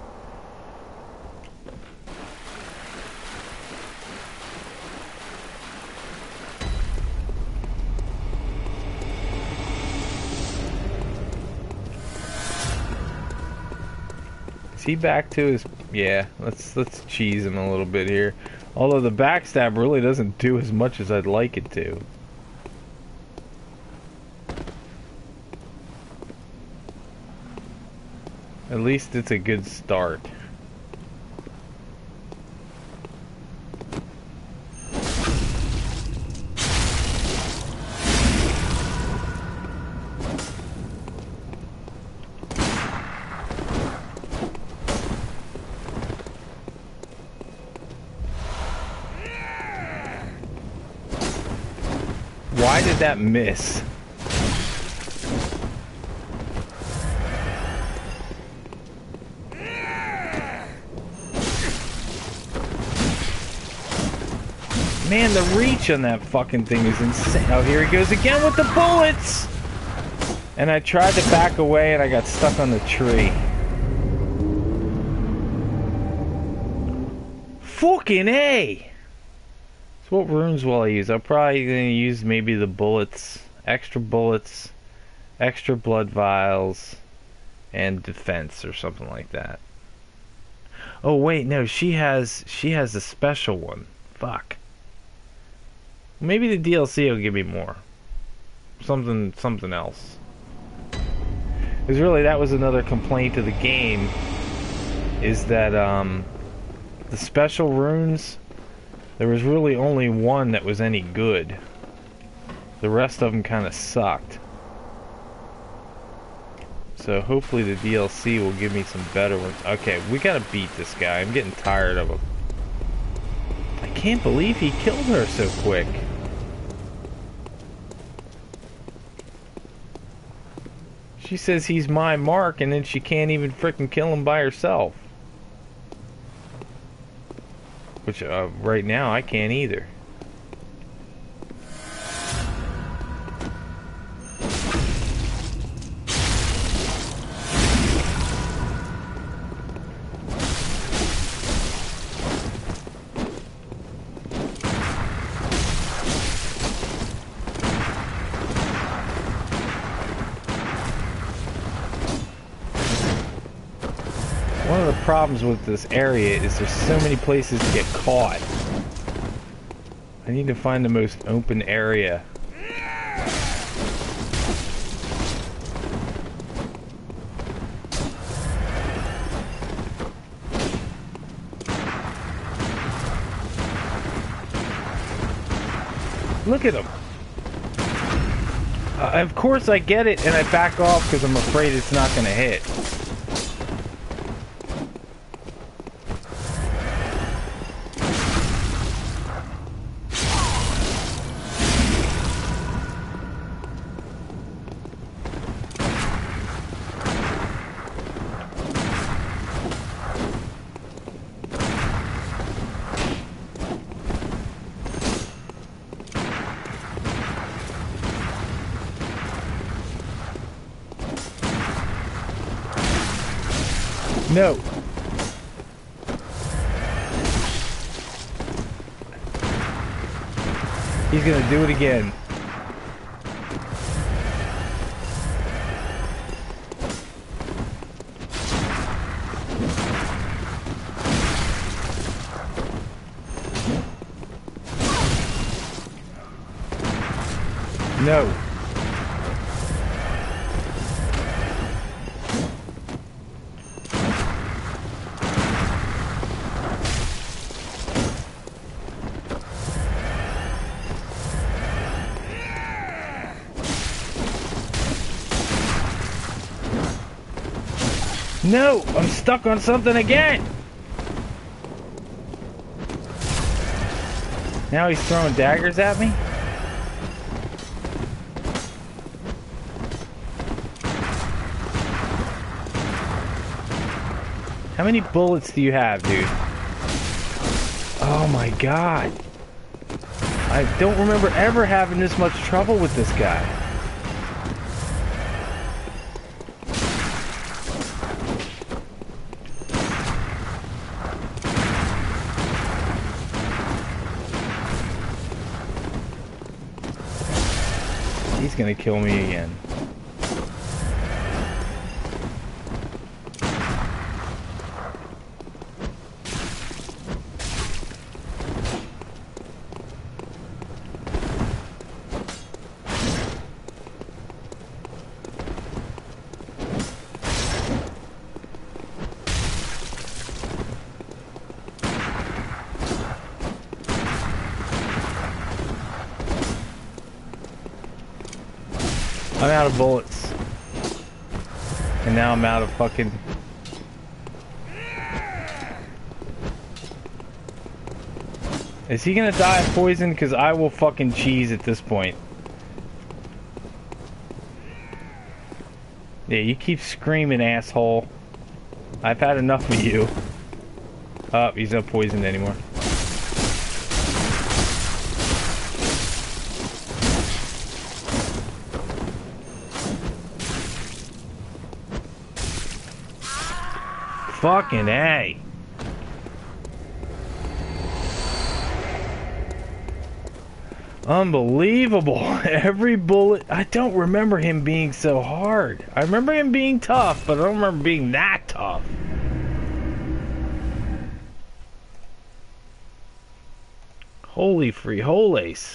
Is he back to his... Yeah, let's let's cheese him a little bit here. Although the backstab really doesn't do as much as I'd like it to. At least it's a good start. Why did that miss? Man, the reach on that fucking thing is insane. Oh, here he goes again with the bullets! And I tried to back away and I got stuck on the tree. Fucking A! So what runes will I use? I'm probably going to use maybe the bullets, extra bullets, extra blood vials, and defense or something like that. Oh wait, no, she has she has a special one. Fuck. Maybe the D L C will give me more. Something something else. Because really that was another complaint of the game, is that um, the special runes, there was really only one that was any good. The rest of them kind of sucked. So hopefully the D L C will give me some better ones. Okay, we gotta beat this guy. I'm getting tired of him. I can't believe he killed her so quick. She says he's my mark, and then she can't even frickin' kill him by herself. Which, uh, right now, I can't either. One of the problems with this area is there's so many places to get caught. I need to find the most open area. Look at him. Uh, of course I get it and I back off because I'm afraid it's not going to hit. No. He's gonna do it again. No. No! I'm stuck on something again! Now he's throwing daggers at me? How many bullets do you have, dude? Oh my god. I don't remember ever having this much trouble with this guy. He's gonna kill me again. I'm out of bullets. And now I'm out of fucking... Is he gonna die of poison? Because I will fucking cheese at this point. Yeah, you keep screaming, asshole. I've had enough of you. Oh, he's not poisoned anymore. Fucking A. Unbelievable. Every bullet. I don't remember him being so hard. I remember him being tough, but I don't remember being that tough. Holy frijoles.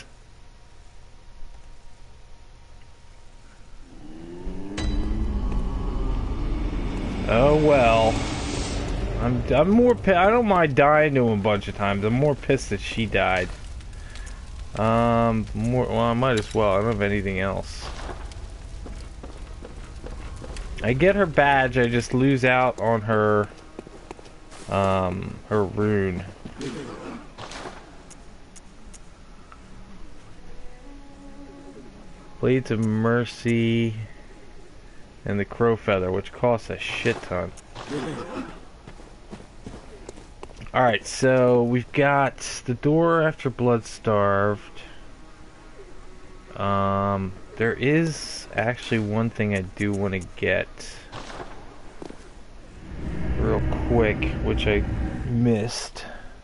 Oh well. I'm I'm more pi- I don't mind dying to him a bunch of times. I'm more pissed that she died. Um, more. Well, I might as well. I don't have anything else. I get her badge. I just lose out on her. Um, her rune. Blades of Mercy. And the Crow Feather, which costs a shit ton. Alright, so we've got the door after Blood Starved. Um, there is actually one thing I do want to get real quick, which I missed.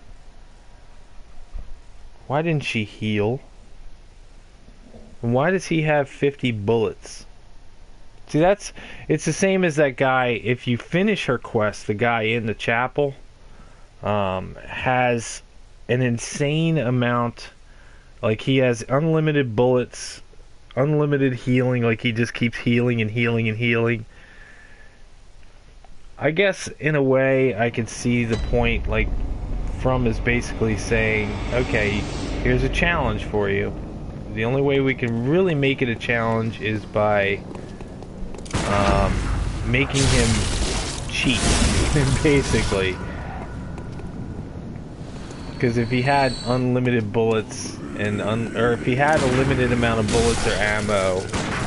Why didn't she heal? And why does he have fifty bullets? See, that's, it's the same as that guy. If you finish her quest, the guy in the chapel um, has an insane amount, like he has unlimited bullets, unlimited healing, like he just keeps healing and healing and healing. I guess in a way I could see the point, like From is basically saying, okay, here's a challenge for you. The only way we can really make it a challenge is by Um, making him cheat, basically. Because if he had unlimited bullets, and un or if he had a limited amount of bullets or ammo,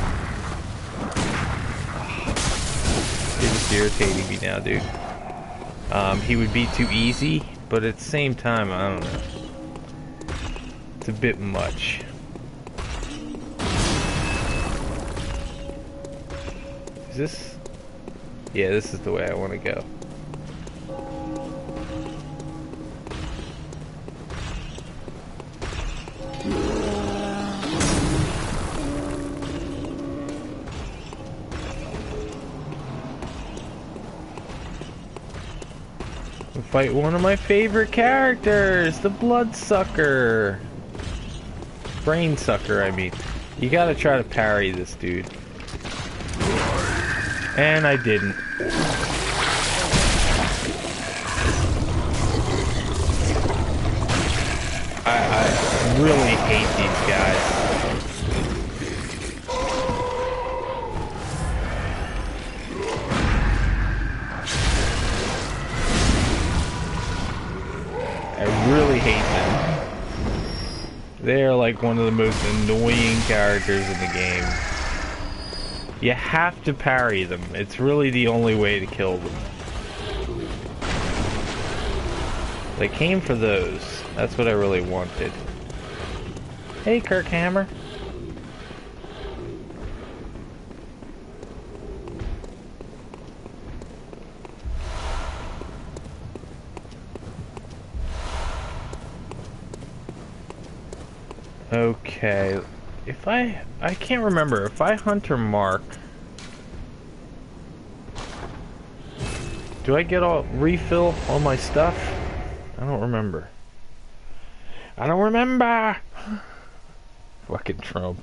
it's irritating me now, dude. Um, he would be too easy, but at the same time, I don't know. It's a bit much. Is this? Yeah, this is the way I want to go. We'll fight one of my favorite characters, the Bloodsucker. Brain Sucker, I mean. You gotta try to parry this dude. And I didn't. I, I really hate these guys. They are like one of the most annoying characters in the game. You have to parry them. It's really the only way to kill them. They came for those. That's what I really wanted. Hey, Kirkhammer. Okay, if I, I can't remember, if I hunt or mark, do I get all, refill all my stuff? I don't remember. I don't remember! Fucking Trump.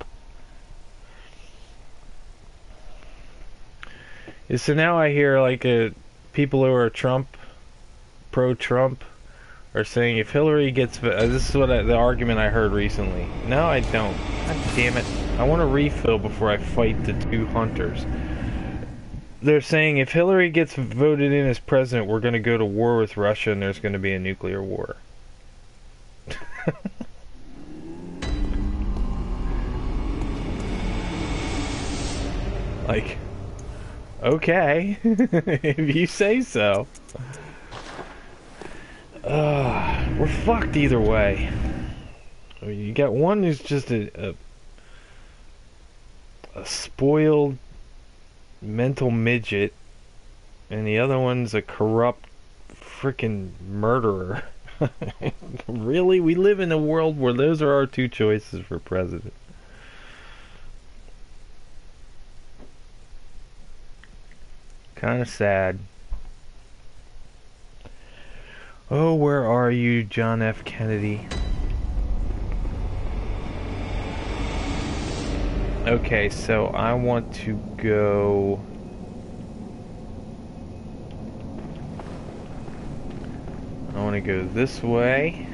Yeah, so now I hear like a, people who are Trump, pro-Trump, are saying if Hillary gets... Uh, this is what I, the argument I heard recently. No, I don't. God damn it. I want to refill before I fight the two hunters. They're saying if Hillary gets voted in as president, we're going to go to war with Russia and there's going to be a nuclear war. Like, okay. If you say so. Uh, we're fucked either way. I mean, you got one who's just a, a a spoiled mental midget, and the other one's a corrupt freaking murderer. Really? We live in a world where those are our two choices for president. Kind of sad. Oh, where are you, John F. Kennedy? Okay, so I want to go... I want to go this way.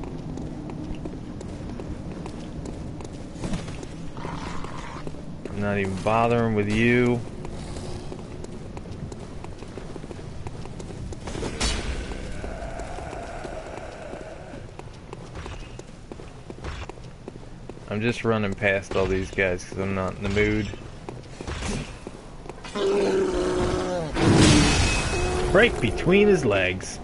I'm not even bothering with you. I'm just running past all these guys because I'm not in the mood. Break between his legs.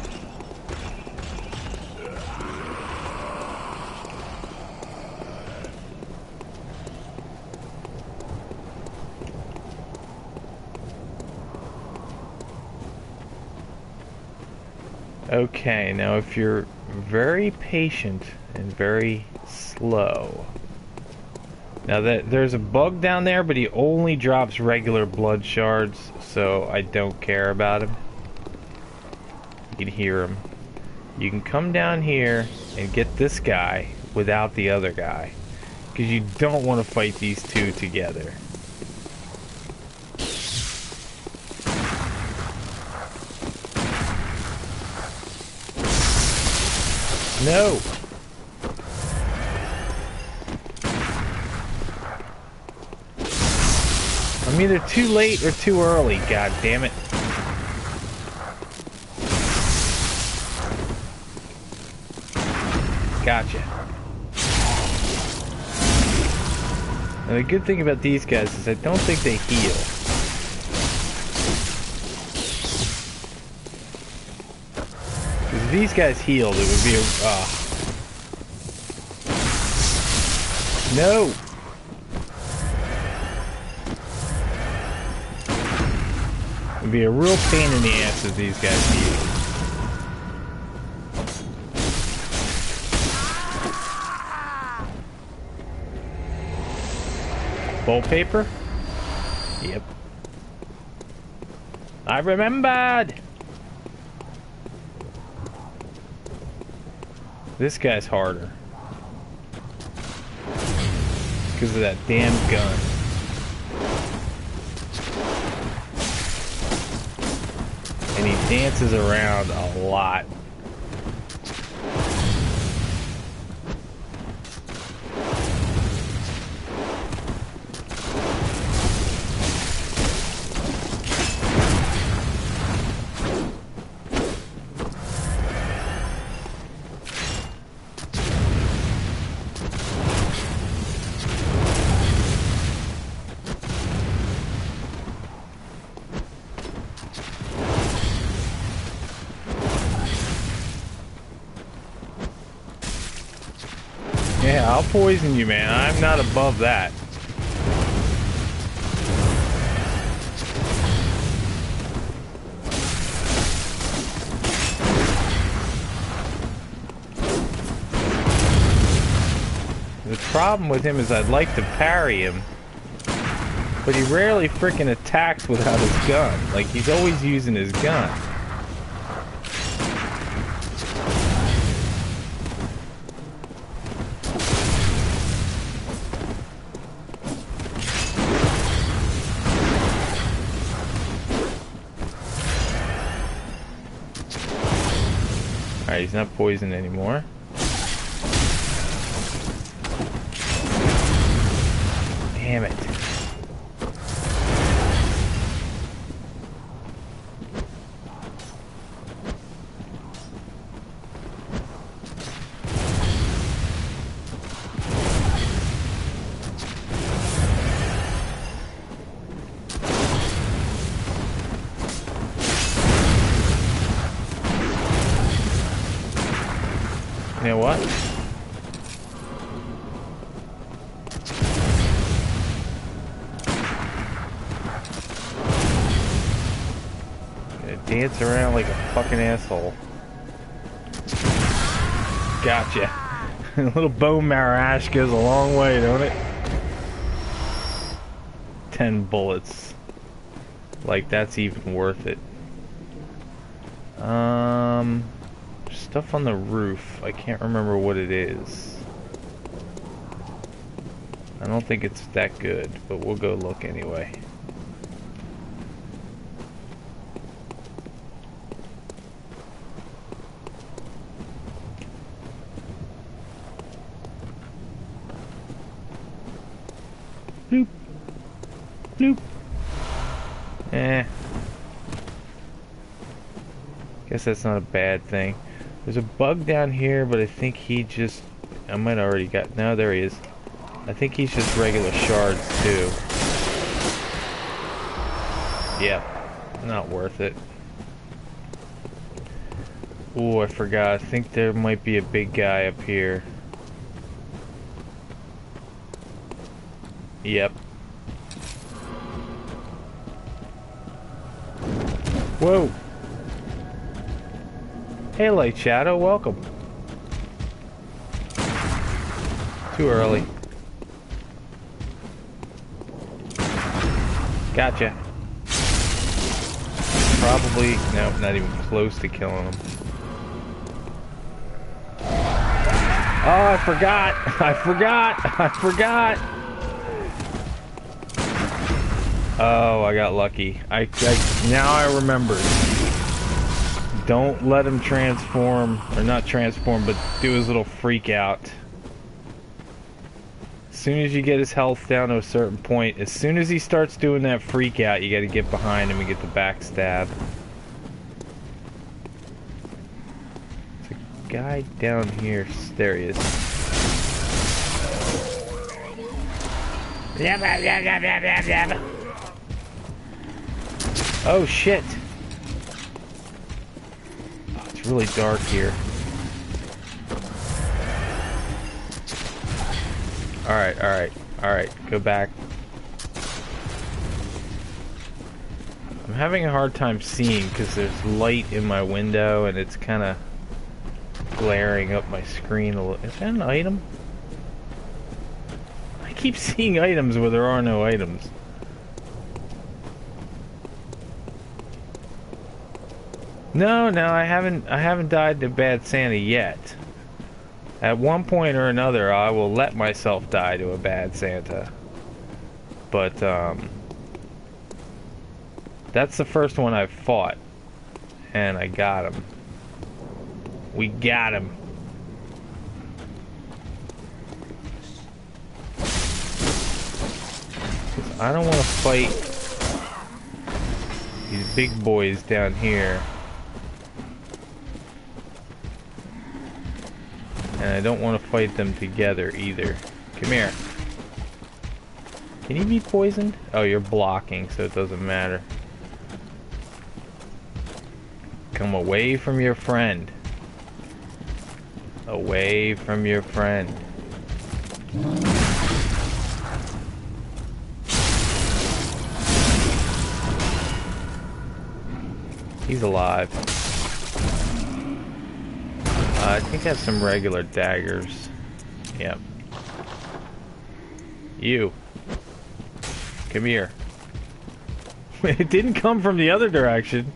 Okay, now if you're very patient and very slow. Now that there's a bug down there, but he only drops regular blood shards, so I don't care about him. You can hear him. You can come down here and get this guy without the other guy, because you don't want to fight these two together. No! I'm either too late or too early, god damn it. Gotcha. Now the good thing about these guys is I don't think they heal. Because if these guys healed, it would be a... Uh, no! It would be a real pain in the ass if these guys healed. Wallpaper? Yep. I remembered! This guy's harder. Because of that damn gun. And he dances around a lot. Yeah, I'll poison you, man. I'm not above that. The problem with him is I'd like to parry him, but he rarely frickin' attacks without his gun. Like, he's always using his gun. Alright, he's not poisoned anymore. Damn it. You know what? Gonna dance around like a fucking asshole. Gotcha. A little bone marrow ash goes a long way, don't it? Ten bullets. Like, that's even worth it. Um... Stuff on the roof. I can't remember what it is. I don't think it's that good, but we'll go look anyway. Bloop. Bloop. Eh. Guess that's not a bad thing. There's a bug down here, but I think he just... I might already got... No, there he is. I think he's just regular shards, too. Yep. Not worth it. Ooh, I forgot. I think there might be a big guy up here. Yep. Whoa! Hey, Light Shadow, welcome. Too early. Gotcha. Probably, no, not even close to killing him. Oh, I forgot! I forgot! I forgot! Oh, I got lucky. I, I now I remembered. Don't let him transform, or not transform, but do his little freak out. As soon as you get his health down to a certain point, as soon as he starts doing that freak out, you gotta get behind him and get the backstab. There's a guy down here. There he is. Oh shit! Really dark here. Alright, alright, alright, go back. I'm having a hard time seeing because there's light in my window and it's kind of glaring up my screen a little. Is that an item? I keep seeing items where there are no items. No, no, I haven't I haven't died to Bad Santa yet. At one point or another, I will let myself die to a Bad Santa. But, um... that's the first one I've fought. And I got him. We got him. I don't want to fight these big boys down here. And I don't want to fight them together either. Come here. Can you be poisoned? Oh, you're blocking, so it doesn't matter. Come away from your friend. Away from your friend. He's alive. Uh, I think I have some regular daggers. Yep. You. Come here. It didn't come from the other direction.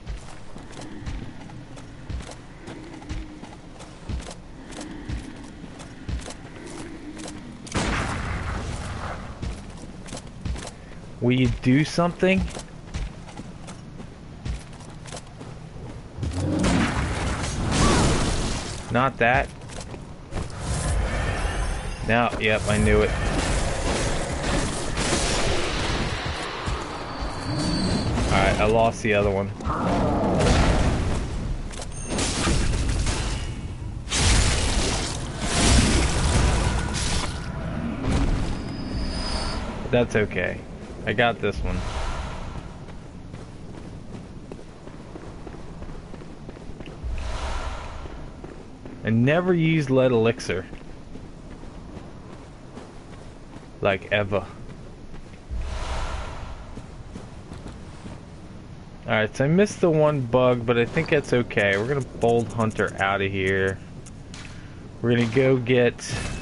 Will you do something? Not that. No, yep, I knew it. Alright, I lost the other one. That's okay. I got this one. I never used lead elixir. Like ever. Alright, so I missed the one bug, but I think that's okay. We're gonna bold Hunter out of here. We're gonna go get...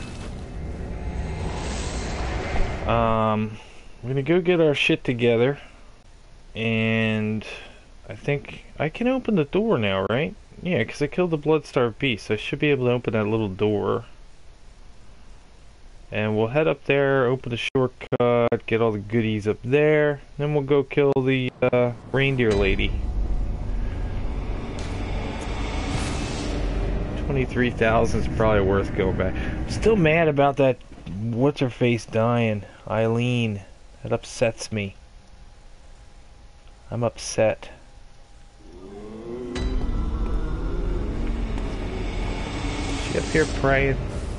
Um... We're gonna go get our shit together. And... I think... I can open the door now, right? Yeah, because I killed the blood-starved beast, so I should be able to open that little door. And we'll head up there, open the shortcut, get all the goodies up there. Then we'll go kill the uh, reindeer lady. twenty-three thousand is probably worth going back. I'm still mad about that what's-her-face dying, Eileen. That upsets me. I'm upset. She up here praying?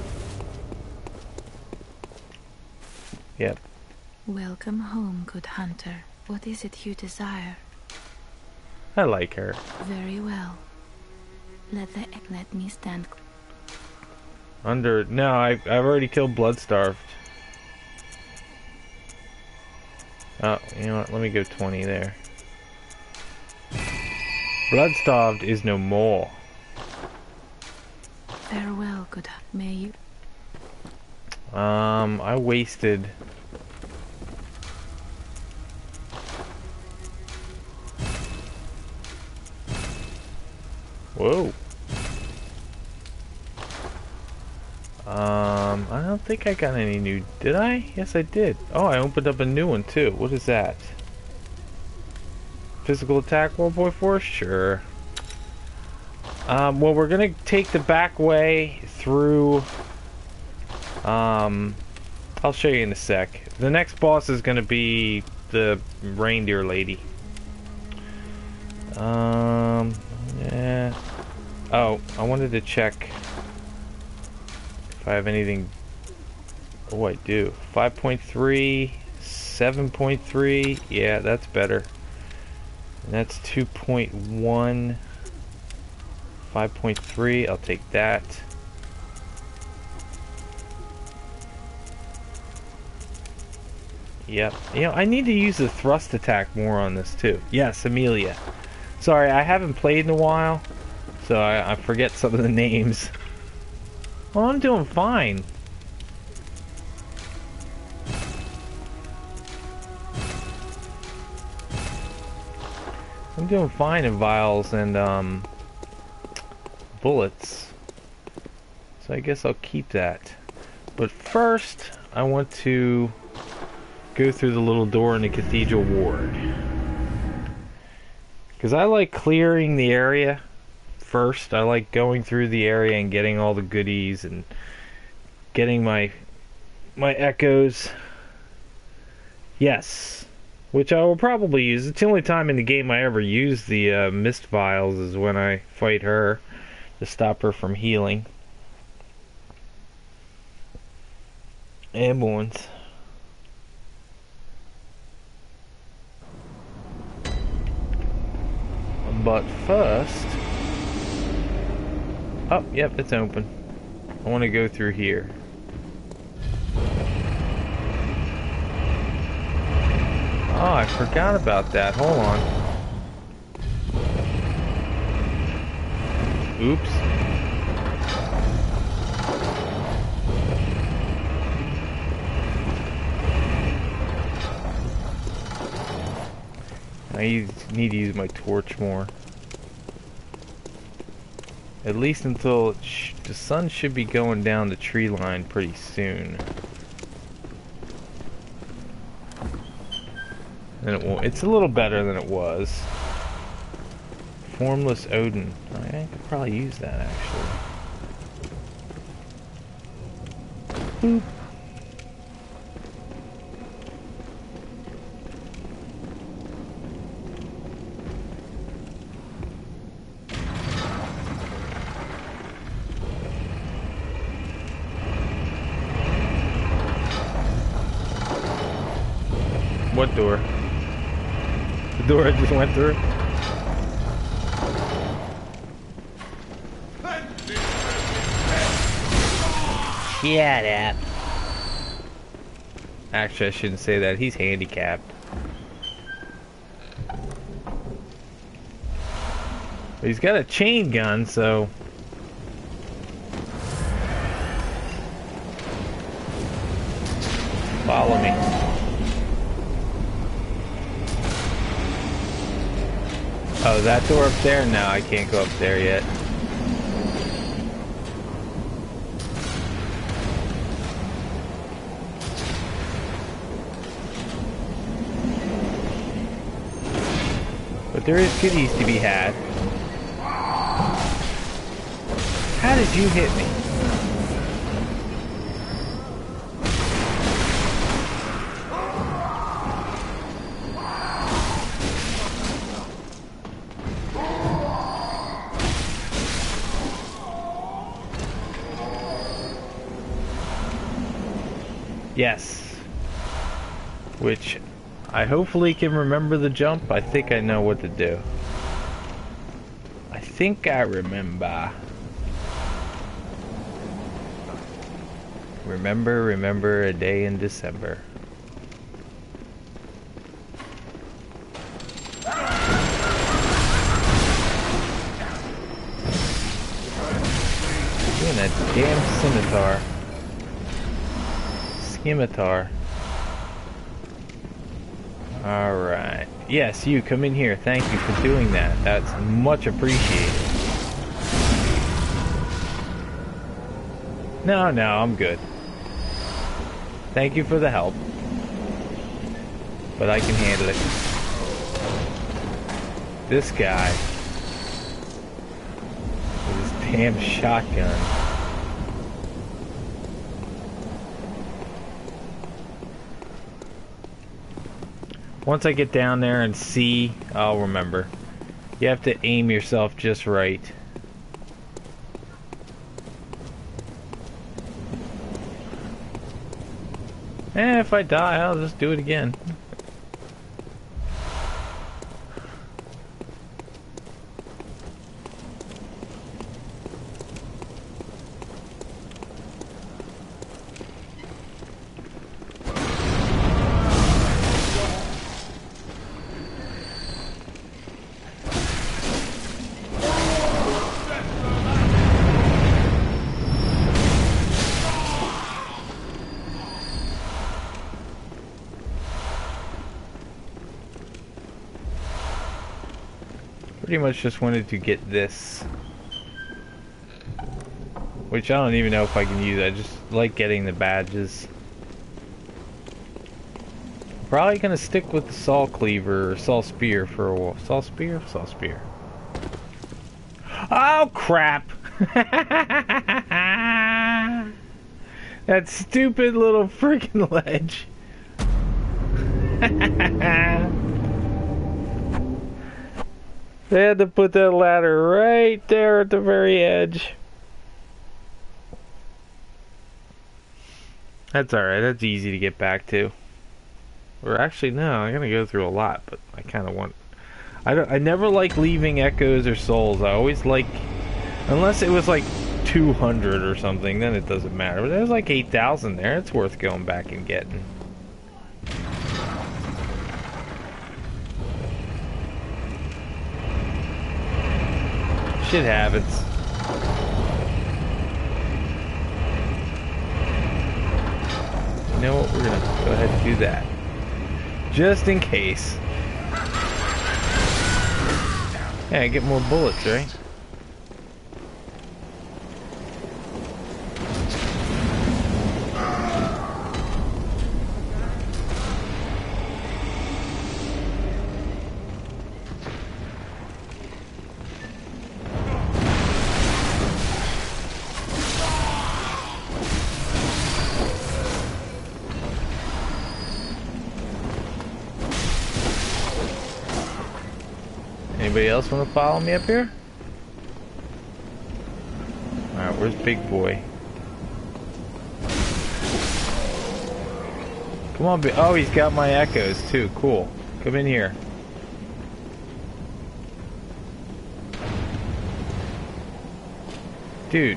Yep. Welcome home, good hunter. What is it you desire? I like her. Very well. Let the let me stand. Under no, I I've already killed Bloodstarved. Oh, you know what? Let me go twenty there. Bloodstarved is no more. Farewell, good. May you. Um, I wasted. Whoa. Um, I don't think I got any new. Did I? Yes, I did. Oh, I opened up a new one too. What is that? Physical attack World Boy Force? Sure. Um, well, we're gonna take the back way through. Um, I'll show you in a sec. The next boss is gonna be the reindeer lady. Um, yeah. Oh, I wanted to check if I have anything. Oh, I do. five point three, seven point three. Yeah, that's better. And that's two point one. five point three. I'll take that. Yep. You know, I need to use the thrust attack more on this too. Yes, Amelia. Sorry, I haven't played in a while, so I, I forget some of the names. Well, I'm doing fine. I'm doing fine in vials and um, bullets. So I guess I'll keep that. But first, I want to go through the little door in the cathedral ward. Because I like clearing the area first. I like going through the area and getting all the goodies and getting my my echoes. Yes. Which I will probably use. It's the only time in the game I ever use the uh, mist vials is when I fight her to stop her from healing. Ambulance. But first... Oh, yep, it's open. I want to go through here. Oh, I forgot about that. Hold on. Oops. I need to use my torch more. At least until it sh the sun should be going down the tree line pretty soon. And it won't. It's a little better than it was. Formless Odin. I could probably use that actually. Boop. What door? The door I just went through? Shut up. Actually, I shouldn't say that. He's handicapped. But he's got a chain gun, so... Follow me. Oh, that door up there? No, I can't go up there yet. But there is goodies to be had. How did you hit me? Yes. Which I hopefully can remember the jump. I think I know what to do. I think I remember. Remember, remember a day in December. Doing that damn scimitar. Scimitar. Alright. Yes, you come in here. Thank you for doing that. That's much appreciated. No, no, I'm good. Thank you for the help. But I can handle it. This guy. With his damn shotgun. Once I get down there and see, I'll remember. You have to aim yourself just right. Eh, if I die, I'll just do it again. Pretty much just wanted to get this, which I don't even know if I can use. I just like getting the badges. Probably gonna stick with the saw cleaver or saw spear for a while. Saw spear? Saw spear. Oh crap! That stupid little freaking ledge. They had to put that ladder right there at the very edge. That's alright, that's easy to get back to. Or actually, no, I'm gonna go through a lot, but I kind of want... I, don't, I never like leaving echoes or souls. I always like... Unless it was like two hundred or something, then it doesn't matter. But there's like eight thousand there, it's worth going back and getting. Shit happens. You know what? We're gonna go ahead and do that. Just in case. Yeah, get more bullets, right? Anybody else want to follow me up here? Alright, where's Big Boy? Come on, Big... Oh, he's got my echoes too. Cool. Come in here. Dude.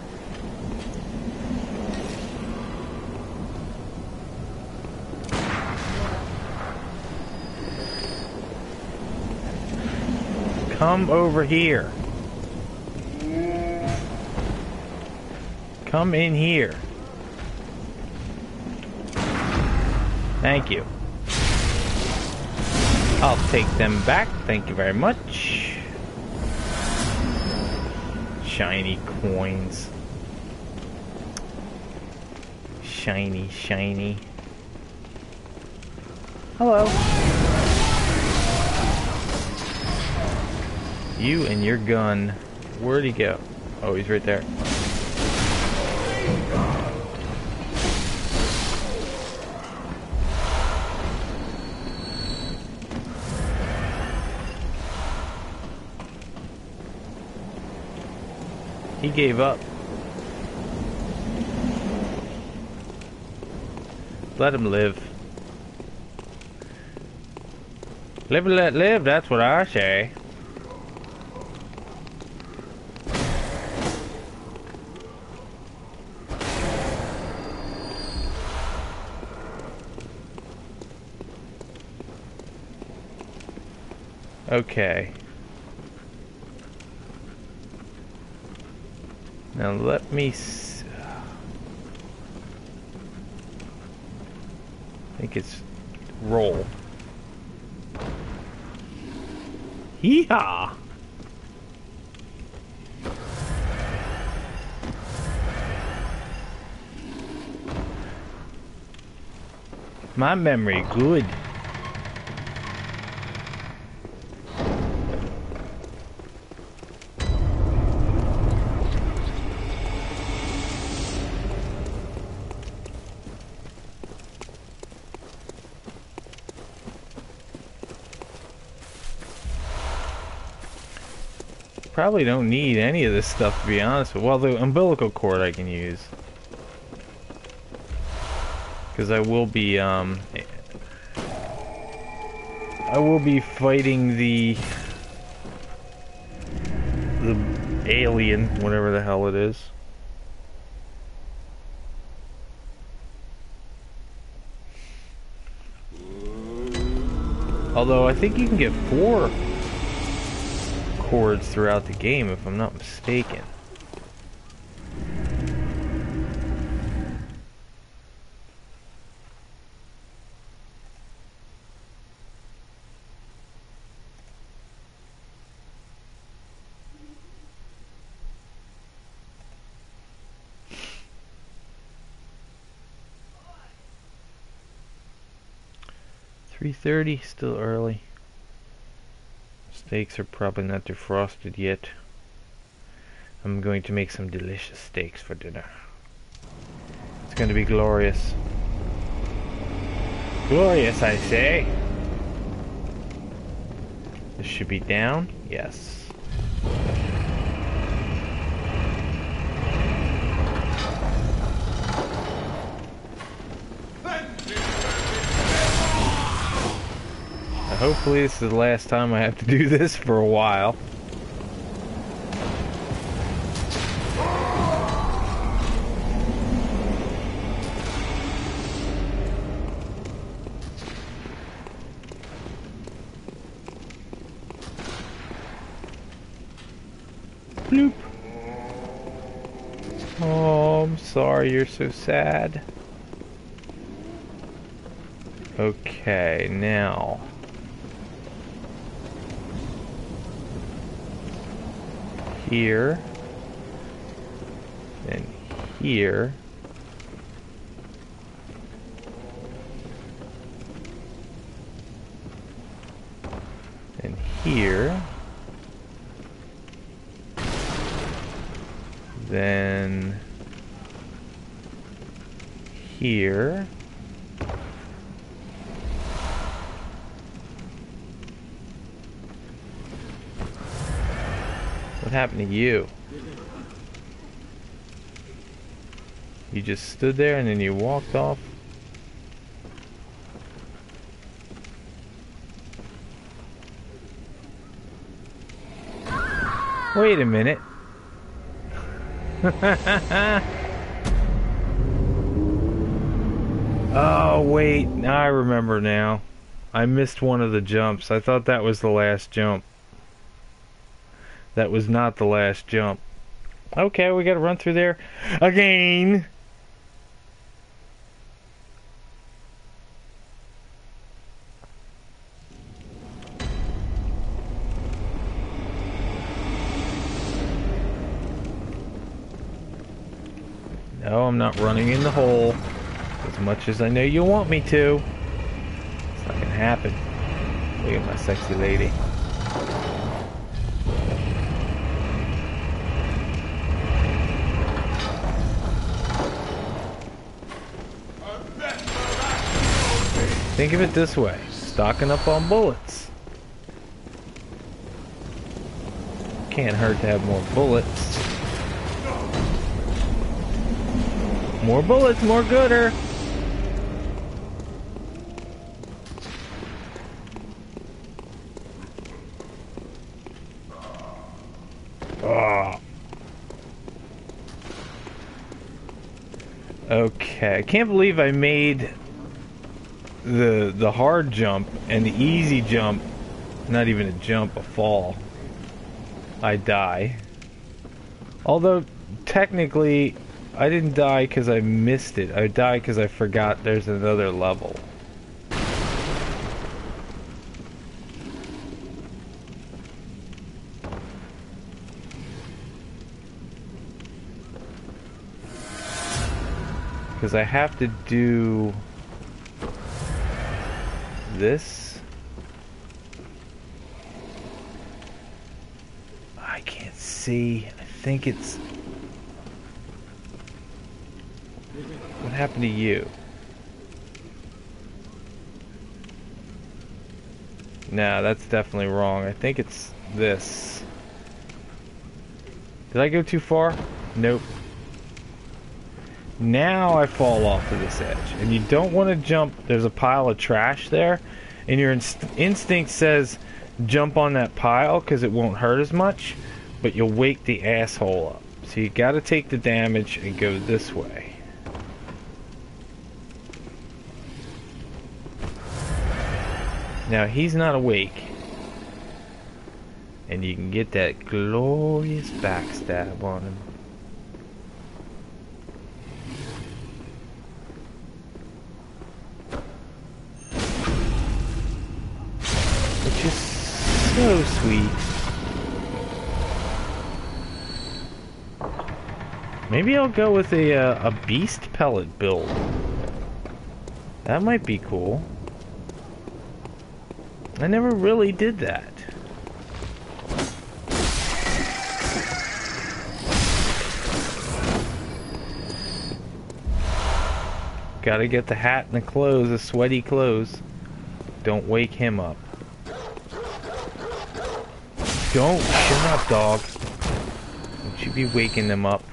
Come over here. Come in here. Thank you. I'll take them back. Thank you very much. Shiny coins. Shiny, shiny. Hello. You and your gun. Where'd he go? Oh, he's right there. He gave up. Let him live. Live and let live, that's what I say. Okay. Now let me s I think it's roll. Yeehaw! My memory good. Probably don't need any of this stuff, to be honest with you. Well, the umbilical cord I can use. Because I will be, um... I will be fighting the... the alien, whatever the hell it is. Although, I think you can get four cords throughout the game, if I'm not mistaken. three thirty, still early. Steaks are probably not defrosted yet. I'm going to make some delicious steaks for dinner. It's going to be glorious. Glorious, I say. This should be down. Yes. Hopefully this is the last time I have to do this for a while. Bloop. Oh, I'm sorry you're so sad. Okay, now. Here. And here. And here. Then here. What happened to you? You just stood there and then you walked off? Wait a minute. Oh, wait. Now I remember now. I missed one of the jumps. I thought that was the last jump. That was not the last jump. Okay, we gotta run through there again. No, I'm not running in the hole as much as I know you want me to. It's not gonna happen. Look at my sexy lady. Think of it this way, stocking up on bullets. Can't hurt to have more bullets. More bullets, more gooder. Oh. Okay, I can't believe I made the the hard jump and the easy jump, not even a jump, a fall. I die. Although technically I didn't die because I missed it. I died because I forgot there's another level. Because I have to do this. I can't see. I think it's... What happened to you? Nah, that's definitely wrong. I think it's this. Did I go too far? Nope. Now I fall off to this edge. And you don't want to jump. There's a pile of trash there. And your inst instinct says jump on that pile because it won't hurt as much. But you'll wake the asshole up. So you got to take the damage and go this way. Now he's not awake. And you can get that glorious backstab on him. Which is so sweet. Maybe I'll go with a, uh, a beast pellet build. That might be cool. I never really did that. Gotta get the hat and the clothes, the sweaty clothes. Don't wake him up. Don't shut up, dog. Don't you be waking them up.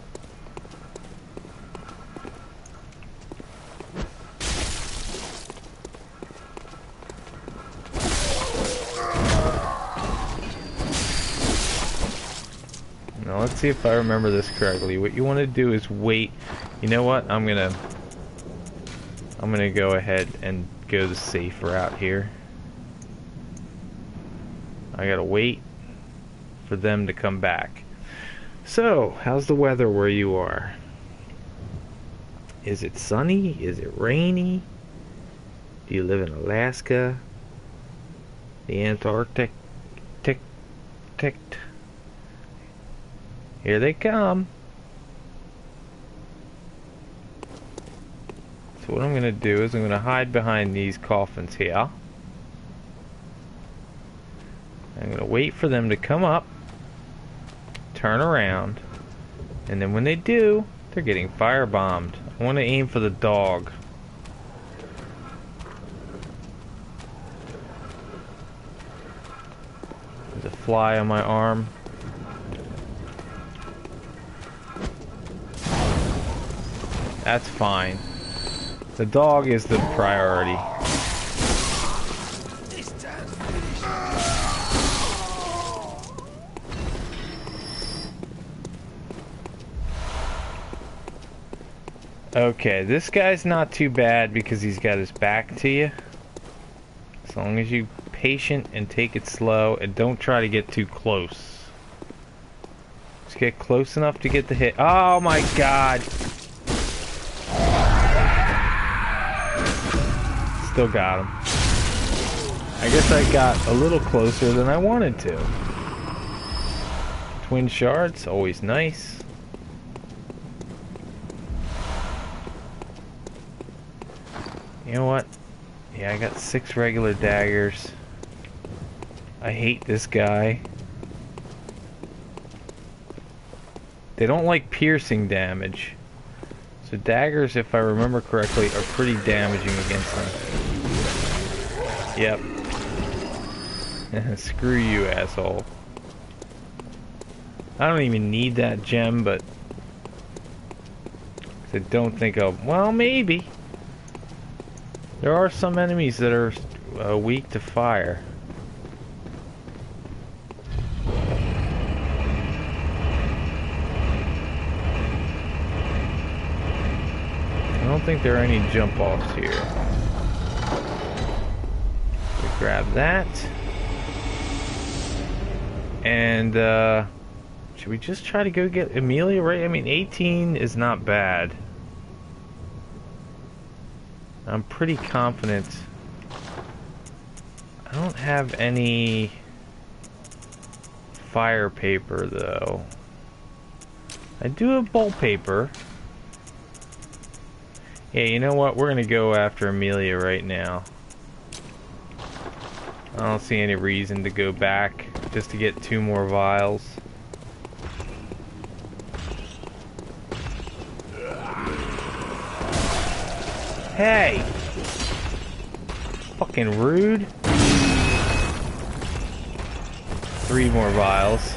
Now let's see if I remember this correctly. What you want to do is wait. You know what? I'm gonna I'm gonna go ahead and go the safe route here. I gotta wait for them to come back. So, how's the weather where you are? Is it sunny? Is it rainy? Do you live in Alaska? The Antarctic? Tick, ticked. Here they come. So what I'm going to do is I'm going to hide behind these coffins here. I'm going to wait for them to come up, turn around, and then when they do, they're getting firebombed. I want to aim for the dog. There's a fly on my arm. That's fine. The dog is the priority. Okay, this guy's not too bad because he's got his back to you. As long as you patient and take it slow and don't try to get too close. Just get close enough to get the hit. Oh my god! Still got him. I guess I got a little closer than I wanted to. Twin shards, always nice. You know what? Yeah, I got six regular daggers. I hate this guy. They don't like piercing damage. So daggers, if I remember correctly, are pretty damaging against them. Yep. Screw you, asshole. I don't even need that gem, but I don't think I'll... Well, maybe. There are some enemies that are uh, weak to fire. I don't think there are any jump offs here. We grab that. And uh, should we just try to go get Amelia, right? I mean, eighteen is not bad. I'm pretty confident. I don't have any fire paper though. I do have bolt paper. Yeah, you know what? We're gonna go after Amelia right now. I don't see any reason to go back just to get two more vials. Hey! Fucking rude. Three more vials.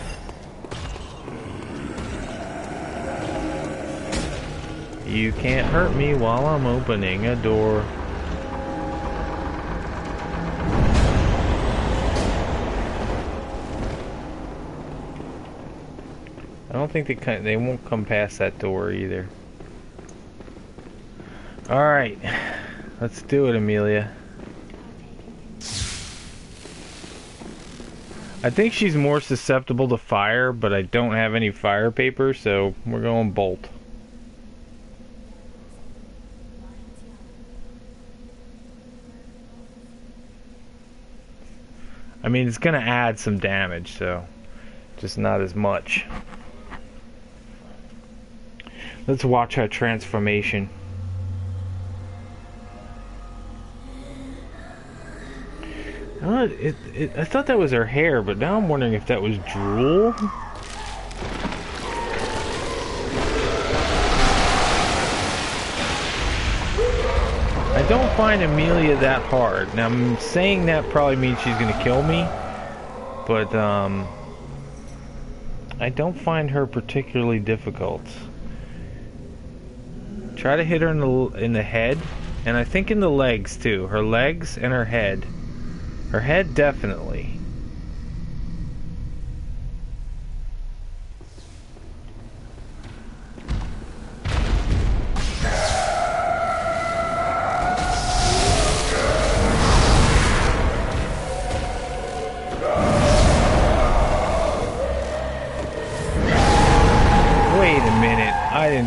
You can't hurt me while I'm opening a door. I don't think they can, they won't come past that door either. Alright, let's do it, Amelia. I think she's more susceptible to fire, but I don't have any fire paper, so we're going bolt. I mean, it's gonna add some damage, so just not as much. Let's watch her transformation. Oh, it, it, I thought that was her hair, but now I'm wondering if that was drool. I don't find Amelia that hard. Now, I'm saying that probably means she's gonna kill me, but um, I don't find her particularly difficult. Try to hit her in the in the head, and I think in the legs too. Her legs and her head. Her head, definitely.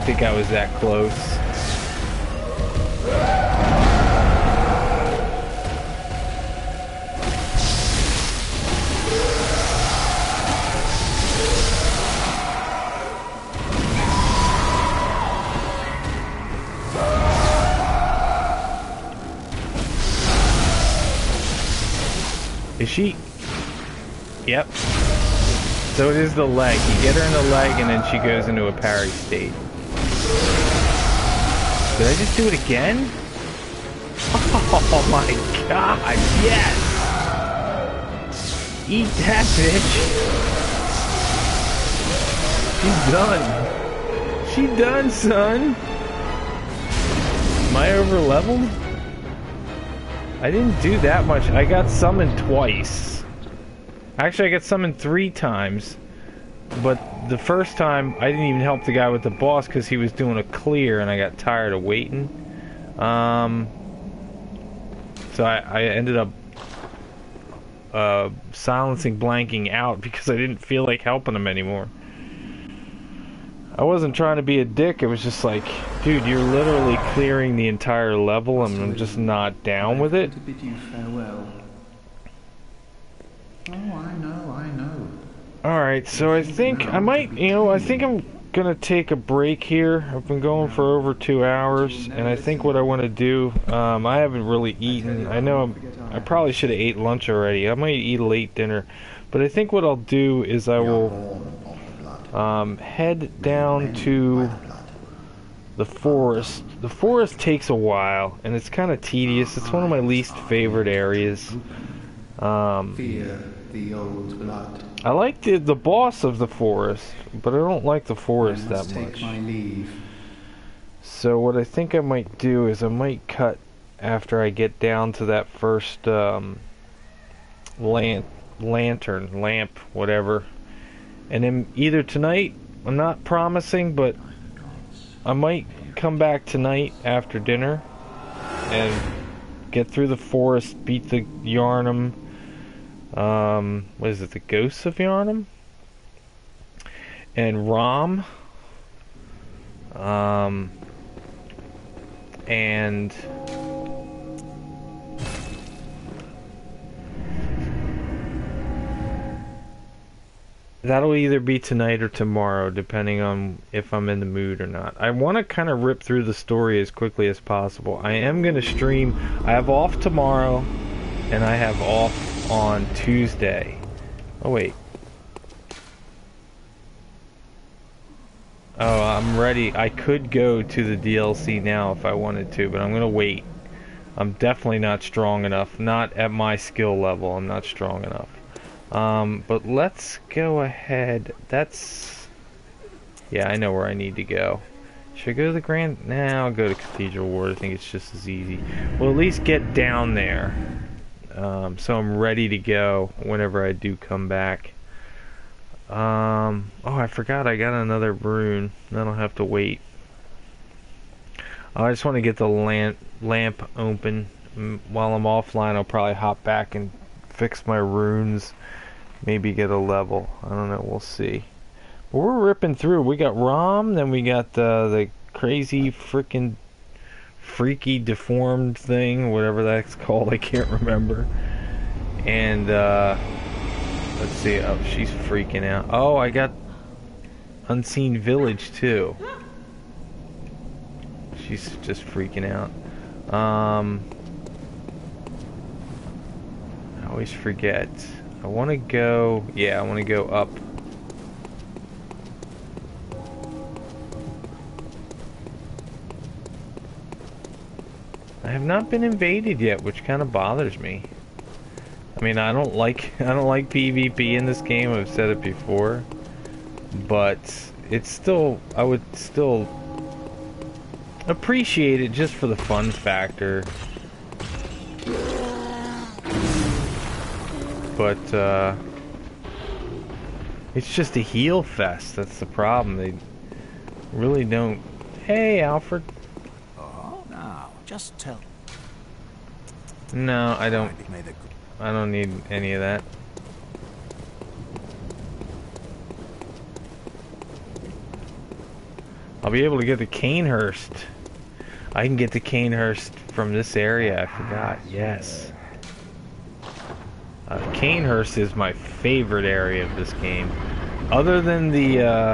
didn't think I was that close. Is she? Yep. So it is the leg. You get her in the leg and then she goes into a parry state. Did I just do it again? Oh my god, yes! Eat that, bitch! She's done. She done, son! Am I over leveled? I didn't do that much. I got summoned twice. Actually, I got summoned three times. But the first time, I didn't even help the guy with the boss because he was doing a clear and I got tired of waiting. Um, so I, I ended up uh, silencing blanking out because I didn't feel like helping him anymore. I wasn't trying to be a dick, it was just like, dude, you're literally clearing the entire level and I'm just not down with it. To bid you farewell. Oh, I know, I know. Alright, so I think I might, you know, I think I'm gonna take a break here. I've been going for over two hours, and I think what I want to do, um, I haven't really eaten. I know I'm, I probably should have ate lunch already. I might eat a late dinner, but I think what I'll do is I will um, head down to the forest. The forest takes a while, and it's kind of tedious. It's one of my least favorite areas. Um, Fear the old blood. I like the the boss of the forest, but I don't like the forest that much. Take my leave. So what I think I might do is I might cut after I get down to that first um, lan lantern, lamp, whatever. And then either tonight, I'm not promising, but I might come back tonight after dinner and get through the forest, beat the Yarnum. Um, what is it? The Ghosts of Yarnum? And Rom. Um, and that'll either be tonight or tomorrow, depending on if I'm in the mood or not. I want to kind of rip through the story as quickly as possible. I am going to stream. I have off tomorrow, and I have off on Tuesday. Oh wait. Oh, I'm ready. I could go to the D L C now if I wanted to, but I'm gonna wait. I'm definitely not strong enough. Not at my skill level. I'm not strong enough. Um, but let's go ahead. That's... Yeah, I know where I need to go. Should I go to the Grand... Nah, I'll go to Cathedral Ward. I think it's just as easy. We'll at least get down there. Um, so I'm ready to go whenever I do come back. Um, oh, I forgot I got another rune. Then I'll have to wait. Oh, I just want to get the lamp, lamp open. While I'm offline, I'll probably hop back and fix my runes. Maybe get a level. I don't know. We'll see. But we're ripping through. We got Rom, then we got the, the crazy freaking... freaky deformed thing, whatever that's called, I can't remember. And uh let's see, oh, she's freaking out. Oh, I got Unseen Village too. She's just freaking out. um I always forget. I want to go, yeah, I want to go up. I have not been invaded yet, which kind of bothers me. I mean, I don't like I don't like PvP in this game. I've said it before, but it's still I would still appreciate it just for the fun factor. But uh, it's just a heal fest. That's the problem. They really don't. Hey, Alfred. Just tell. No, I don't. I don't need any of that. I'll be able to get to Canehurst. I can get to Canehurst from this area. I forgot. Yes. Uh, Canehurst is my favorite area of this game. Other than the, uh...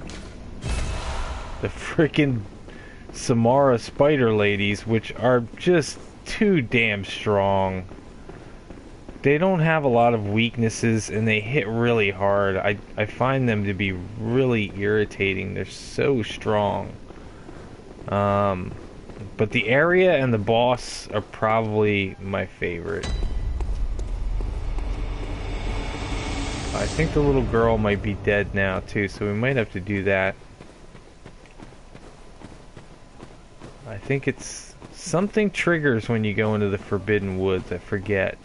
the frickin' Samara spider ladies, which are just too damn strong. They don't have a lot of weaknesses, and they hit really hard. I, I find them to be really irritating. They're so strong. Um, but the area and the boss are probably my favorite. I think the little girl might be dead now, too, so we might have to do that. I think it's... something triggers when you go into the Forbidden Woods. I forget.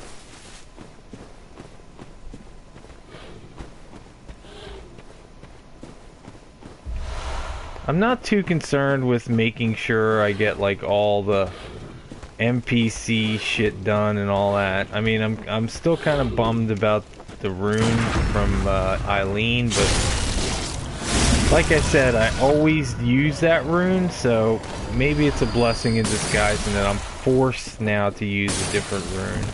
I'm not too concerned with making sure I get like all the N P C shit done and all that. I mean, I'm I'm still kind of bummed about the rune from uh, Eileen, but like I said, I always use that rune, so maybe it's a blessing in disguise and that I'm forced now to use a different rune.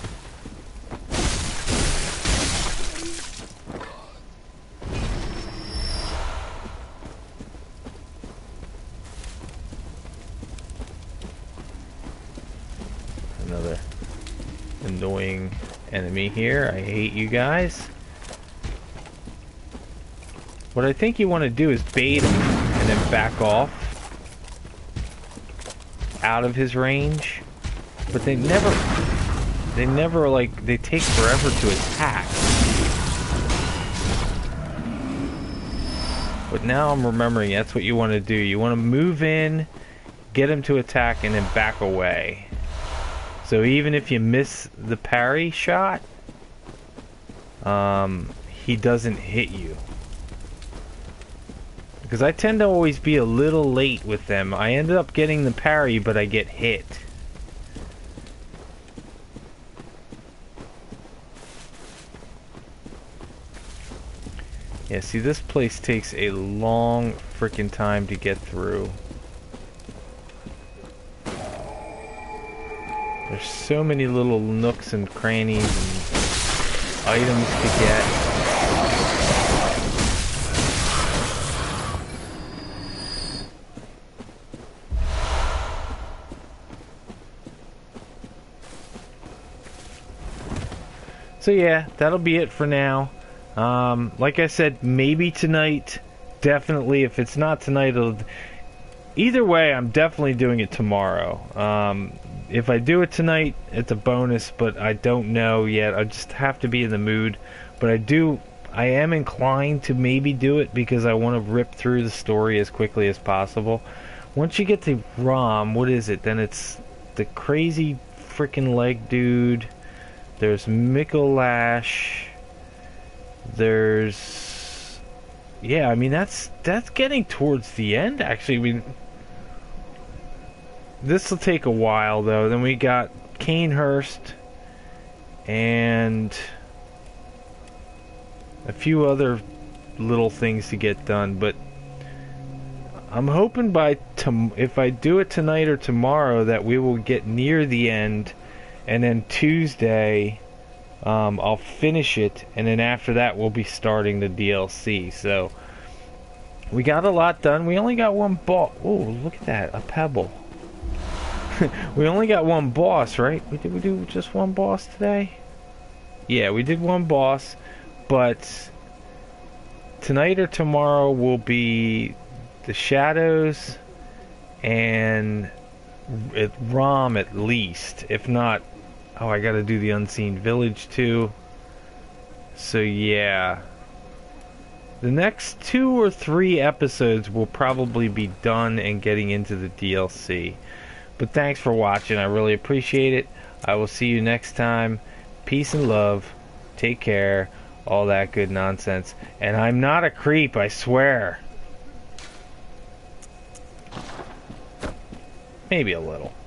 Another annoying enemy here. I hate you guys. What I think you want to do is bait him and then back off out of his range. But they never, they never like, they take forever to attack. But now I'm remembering that's what you want to do. You want to move in, get him to attack, and then back away. So even if you miss the parry shot, um, he doesn't hit you. Because I tend to always be a little late with them. I ended up getting the parry, but I get hit. Yeah, see, this place takes a long freaking time to get through. There's so many little nooks and crannies and items to get. So yeah, that'll be it for now. Um, like I said, maybe tonight. Definitely, if it's not tonight, it'll... either way, I'm definitely doing it tomorrow. Um... If I do it tonight, it's a bonus, but I don't know yet. I just have to be in the mood. But I do, I am inclined to maybe do it because I want to rip through the story as quickly as possible. Once you get to Rom, what is it? Then it's the crazy freaking leg dude. There's Mikolash. There's, yeah, I mean that's that's getting towards the end. Actually, I mean. This will take a while, though. Then we got Canehurst and a few other little things to get done. But I'm hoping by tom if I do it tonight or tomorrow that we will get near the end, and then Tuesday um, I'll finish it, and then after that we'll be starting the D L C. So we got a lot done. We only got one boss. Oh, look at that, a pebble. We only got one boss, right? We did we do just one boss today? Yeah, we did one boss, but tonight or tomorrow will be the Shadows and at Rom at least. If not, oh, I gotta do the Unseen Village too. So yeah. The next two or three episodes will probably be done and getting into the D L C. But thanks for watching. I really appreciate it. I will see you next time. Peace and love. Take care. All that good nonsense. And I'm not a creep, I swear. Maybe a little.